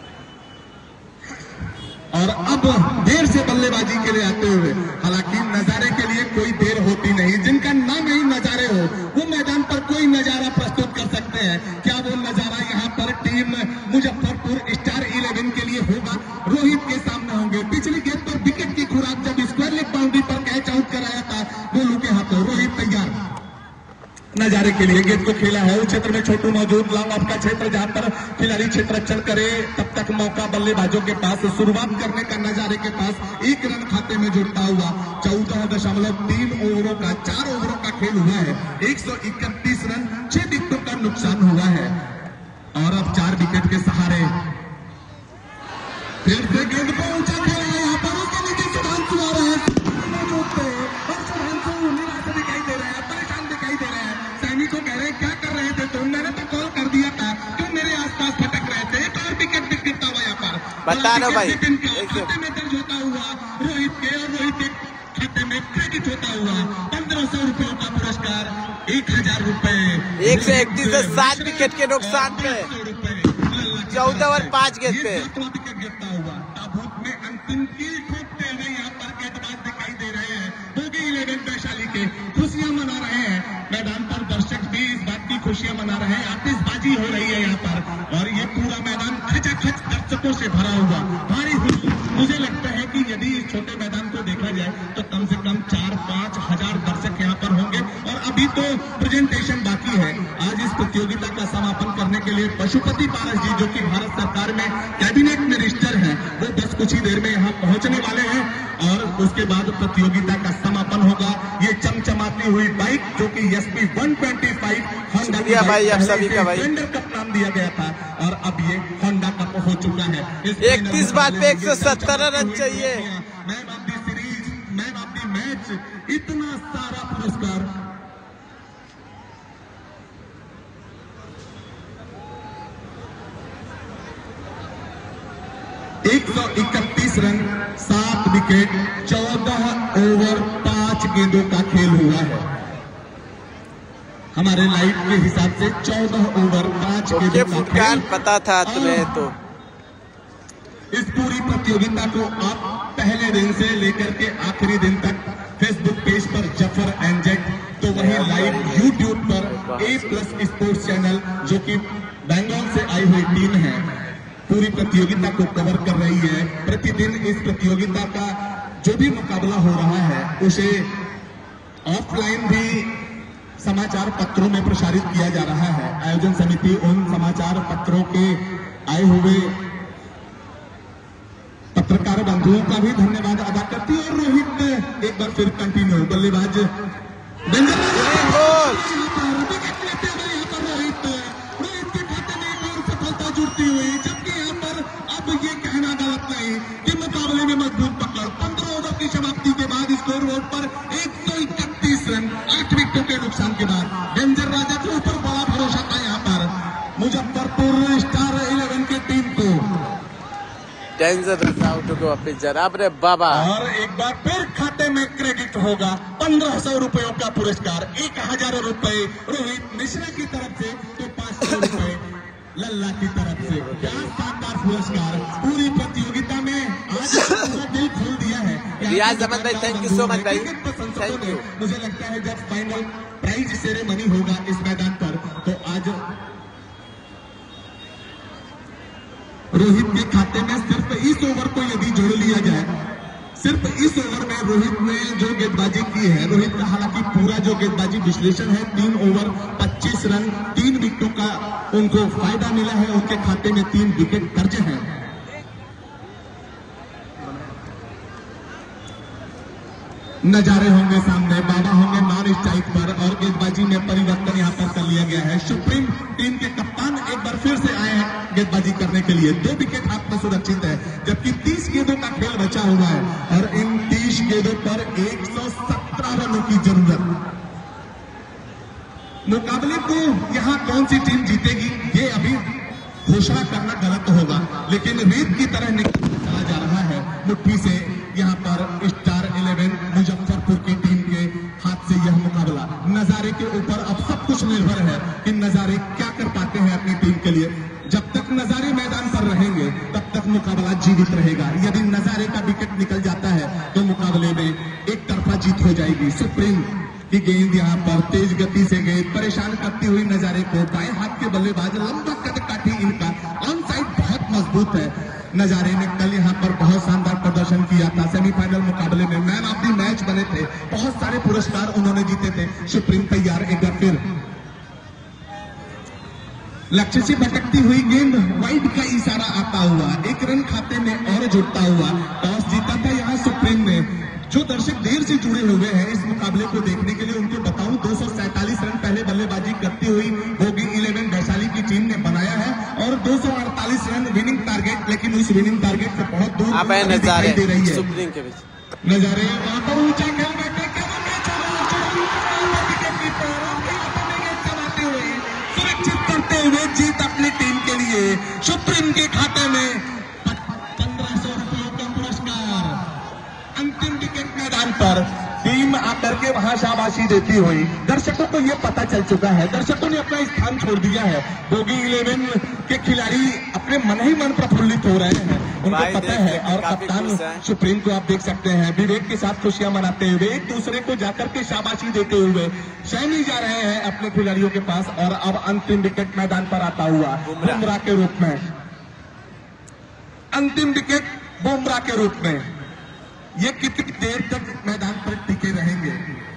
और अब देर से बल्लेबाजी के लिए आते हुए, हालांकि नजारे के लिए कोई देर होती नहीं। जिनका नाम ही नजारे हो, वो मैदान पर कोई नजारा प्रस्तुत कर सकते हैं। क्या वो नजारा यहाँ पर टीम मुजफ्फरपुर स्टार इलेवन के लिए होगा? रोहित के सामने होंगे। पिछली गेंद पर विकेट की खुराक जब स्क्वायर लेग बाउंड्री पर कैच आउट कराया था गोलू के हाथों, रोहित तैयार नजारे के लिए गेंद को खेला है। उस क्षेत्र में छोटू मौजूद, लॉन्ग ऑफ का क्षेत्र जहां पर खिलाड़ी क्षेत्र चल करे, तब तक मौका बल्लेबाजों के पास शुरुआत करने का। नजारे के पास एक रन खाते में जुड़ता हुआ चौदह दशमलव तीन ओवरों का चार ओवरों का खेल हुआ है। एक सौ इकतीस रन, छह विकेटों का नुकसान हुआ है। और अब चार विकेट के सहारे फिर से गेंद को ऊंचा खेला है। यहाँ पर उसके नीचे सुधांशु आ रहे हैं, मौजूद थे और सुधांशु निराश दिखाई दे रहे हैं, परेशान दिखाई दे रहे हैं। सैनी को कह रहे हैं क्या कर रहे थे तुम? मैंने तो कॉल कर दिया था, क्यों मेरे आसपास भटक रहे थे? एक और विकेट भी गिरता हुआ यहाँ पर बता रहा भाई, खाते में दर्ज होता हुआ रोहित के, और रोहित के खाते में क्रेडिट होता हुआ पंद्रह सौ रुपयों का पुरस्कार, एक हजार रुपए। एक सौ इकतीस से सात विकेट के नुकसान पे चौदह ओवर पांच गेंद पे विकेट गिरता हुआ ताबूत में अंतिम कील ठोकते हुए यहाँ पर गेंदबाज दिखाई दे रहे हैं। बोगी इलेवन वैशाली के खुशियां मना रहे हैं। मैदान पर दर्शक भी इस बात की खुशियां मना रहे हैं। आतिशबाजी हो रही है यहाँ पर, और ये पूरा मैदान खचाखच दर्शकों से भरा हुआ भारी हुई। मुझे लगता है कि यदि इस छोटे मैदान को देखा जाए तो कम से कम चार पांच हजार दर्शक यहाँ पर होंगे। और अभी तो प्रेजेंटेशन बाकी है। आज इस प्रतियोगिता का समापन करने के लिए पशुपति पारस जी, जो कि भारत सरकार में कैबिनेट मिनिस्टर हैं, वो बस कुछ ही देर में यहाँ पहुंचने वाले हैं। और उसके बाद प्रतियोगिता का समापन होगा। ये चमचमाती हुई बाइक, जो कि SP one twenty five Honda की भाई, आप सभी का भाई स्प्लेंडर कप नाम दिया गया था, और अब ये होंडा कप हो चुका है। इकतीस बार पे एक सौ सत्तर रन चाहिए। Man of the series, man of the match, इतना सारा पुरस्कार। एक सौ इकतीस रन, सात विकेट, चौदह ओवर पांच गेंदों का खेल हुआ है। हमारे लाइव के हिसाब से चौदह ओवर पांच गेंदों का फुटकार खेल। पता था तुम्हें तो। इस पूरी प्रतियोगिता को आप पहले दिन से लेकर के आखिरी दिन तक फेसबुक पेज पर जफर एंजेट, तो वही लाइव यूट्यूब पर ए प्लस स्पोर्ट्स चैनल, जो कि बेंगलोर से आई हुई टीम है, पूरी प्रतियोगिता को कवर कर रही है। प्रतिदिन इस प्रतियोगिता का जो भी मुकाबला हो रहा है उसे ऑफलाइन भी समाचार पत्रों में प्रसारित किया जा रहा है। आयोजन समिति उन समाचार पत्रों के आए हुए पत्रकार बंधुओं का भी धन्यवाद अदा करती है। और रोहित एक बार फिर कंटिन्यू, बल्लेबाज रोहित रोहित के खाते में एक और सफलता जुड़ती हुई, जबकि यहाँ पर अब ये कहना गलत नहीं कि मुकाबले में मजबूत पकड़। पंद्रह ओवर की समाप्ति के बाद स्कोर बोर्ड पर एक सौ इकतीस रन, आठ विकेटों के नुकसान के बाद डेंजर राजा के ऊपर बड़ा भरोसा था यहाँ पर मुजफ्फरपुर स्टार इलेवन की टीम को। डेंजर आउट को वापिस जनाब रे बाबा। और एक बार फिर खाते में क्रेडिट होगा पंद्रह सौ रुपयों का पुरस्कार, एक हजार रुपए रोहित मिश्रा की तरफ से, तो पांच सौ रुपए लल्ला की तरफ से। क्या शानदार पुरस्कार पूरी प्रतियोगिता में आज पूरा दिल खोल दिया है। रियाज अहमद भाई, थैंक यू सो मच भाई, थैंक यू। मुझे लगता है जब फाइनल प्राइज सेरेमनी होगा इस मैदान पर, तो आज रोहित के खाते में सिर्फ इस ओवर को यदि जोड़ लिया जाए, सिर्फ इस ओवर में रोहित ने जो गेंदबाजी की है, रोहित का हालांकि पूरा जो गेंदबाजी विश्लेषण है, तीन ओवर पच्चीस रन, तीन विकेटों का उनको फायदा मिला है। उनके खाते में तीन विकेट दर्ज हैं। नजारे होंगे सामने, बाबा होंगे नॉन स्ट्राइक पर, और गेंदबाजी में परिवर्तन यहाँ पर कर लिया गया है। सुप्रीम टीम के कप्तान एक बार फिर से आए हैं गेंदबाजी करने के लिए। दो विकेट हाथ में सुरक्षित है, जबकि तीस गेंदों का खेल बचा हुआ है, और इन तीस गेंदों पर एक सौ सत्रह रनों की जरूरत। मुकाबले को यहाँ कौन सी टीम जीतेगी ये अभी घोषणा करना गलत होगा, लेकिन रेत की तरह निकला जा रहा है मुट्ठी से यहाँ पर स्टार इलेवन मुजफ्फरपुर की टीम के हाथ से यह मुकाबला। नजारे के ऊपर अब सब कुछ निर्भर है कि नजारे क्या कर पाते हैं अपनी टीम के लिए। जब तक नजारे मैदान पर रहेंगे तब तक मुकाबला जीवित रहेगा। यदि नजारे का विकेट निकल जाता है तो मुकाबले में एक तरफा जीत हो जाएगी। सुप्रीम की गेंद यहाँ पर तेज गति से गेंद परेशान करती हुई नजारे को। बाएं हाथ के बल्लेबाज लंबा कद काठी इनका ऑन साइड बहुत मजबूत है। नजारे ने कल यहाँ पर बहुत शानदार प्रदर्शन किया था। सेमीफाइनल मुकाबले में मैन ऑफ द मैच बने थे, बहुत सारे पुरस्कार उन्होंने जीते थे। सुप्रीम तैयार एक बार फिर लक्ष्य से भटकती हुई गेंद वाइड का इशारा आता हुआ एक रन खाते में और जुड़ता हुआ टॉस जीता था यहाँ सुप्रीम ने। जो दर्शक देर से जुड़े हुए हैं इस मुकाबले को देखने के लिए उनको बताऊं दो सौ सैंतालीस रन पहले बल्लेबाजी करती हुई होगी इलेवन वैशाली की टीम ने बनाया है और दो सौ अड़तालीस रन विनिंग टारगेट, लेकिन उस विनिंग टारगेट से बहुत दूर दिखाई दे रही है। सुप्रीम के बीच नजारे वहां पर ऊंचा खेल बैठे सुरक्षित करते हुए जीत अपनी टीम के लिए। सुप्रीम के खाते में पंद्रह सौ रुपयों का पुरस्कार। अंतिम विकेट मैदान पर टीम आकर के वहां शाबाशी देती हुई। दर्शकों को यह पता चल चुका है, दर्शकों ने अपना स्थान छोड़ दिया है। बोगी इलेवन के खिलाड़ी अपने मन ही मन प्रफुल्लित हो रहे हैं, उनको पता है। और कप्तान सुप्रीम को आप देख सकते हैं विवेक के साथ खुशियां मनाते हुए एक दूसरे को जाकर के शाबाशी देते हुए सैनी जा रहे हैं अपने खिलाड़ियों के पास। और अब अंतिम विकेट मैदान पर आता हुआ बुमराह के रूप में। अंतिम विकेट बुमराह के रूप में। ये कितनी देर तक मैदान पर टिके रहेंगे?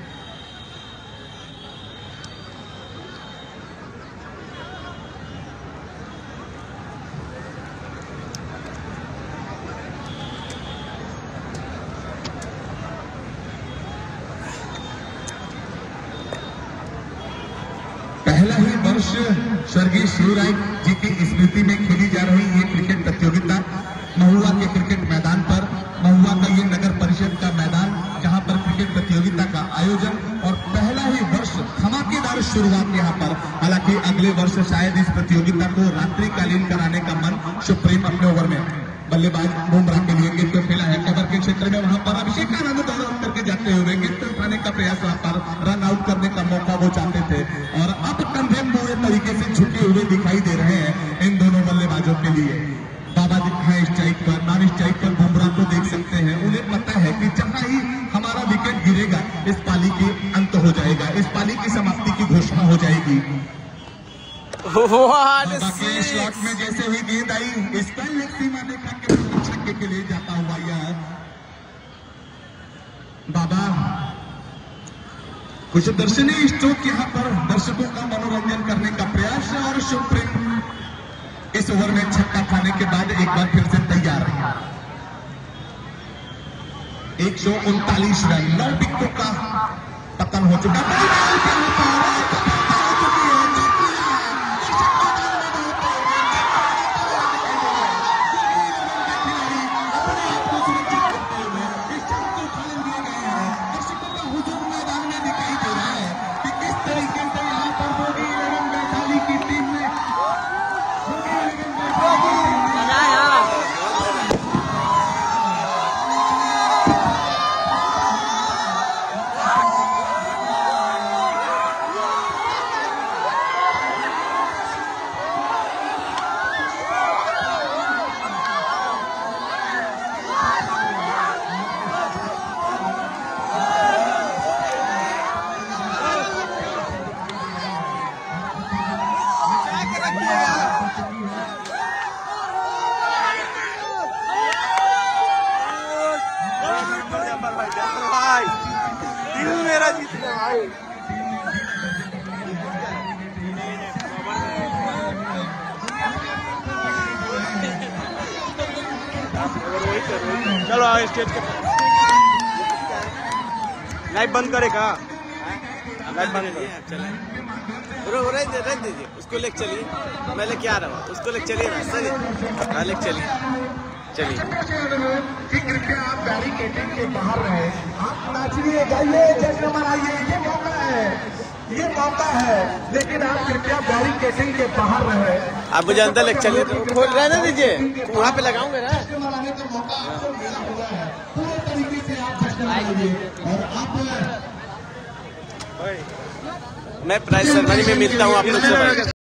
पहला ही वर्ष स्वर्गीय शिवराय जी की स्मृति में खेली जा रही ये क्रिकेट प्रतियोगिता महुआ के क्रिकेट मैदान पर, महुआ का ये नगर परिषद का मैदान जहां पर क्रिकेट प्रतियोगिता का आयोजन और पहला ही वर्ष धमाकेदार शुरुआत यहाँ पर। हालांकि अगले वर्ष शायद इस प्रतियोगिता को रात्रिकालीन कराने का मन सुप्रीम अपने ओवर में बल्लेबाज बुमराह के लिए गेंद को खेला है कवर के क्षेत्र में। वहां पर अभिषेक आनंद दौड़ करके जाते हुए गेंद को उठाने का प्रयास, वहां पर रन आउट करने का मौका वो चाहते थे और अब कंधे पूरे तरीके से झुके हुए दिखाई दे रहे हैं इन दोनों बल्लेबाजों के लिए। बाबा है स्ट्राइक पर, नॉन स्ट्राइक पर बुमराह को देख सकते हैं। उन्हें पता है कि जहां ही हमारा विकेट गिरेगा इस पाली की अंत हो जाएगा, इस पाली की समाप्ति की घोषणा हो जाएगी। बाबा के शॉट में जैसे ही गेंद आई इस पर लेग सीमा देखा के छक्के के लिए जाता हुआ यह बाबा कुछ दर्शनीय स्ट्रोक यहाँ पर दर्शकों का मनोरंजन करने का प्रयास। और सुप्रीम इस ओवर में छक्का खाने के बाद एक बार फिर से तैयार है। एक सौ उनतालीस रन, नौ विकेटों का पतन हो चुका है। चलो स्टेज के लाइट बंद करेगा, लाइट बंद करो, रहने दीजिए उसको लेके चलिए। मैं लेके आ रहा हूँ, उसको लेके चलिए ना सर, मैं लेके चलिए। चलिए कि कृपया आप बैरिकेडिंग के बाहर रहे, आप नाचिए गाइए जश्न मनाइए, ये मौका है, ये मौका है, लेकिन आप कृपया बैरिकेडिंग के बाहर रहे। आप मुझे अंदर ले चलिए, तो खोल रहने दीजिए, वहाँ पे लगाऊंगा ना। जश्न मनाने का मौका आपको मिला हुआ है, पूरे तरीके से आप जश्न मनाइए। और आप मैं प्राइस सेरेमनी में मिलता हूँ आप लोग से।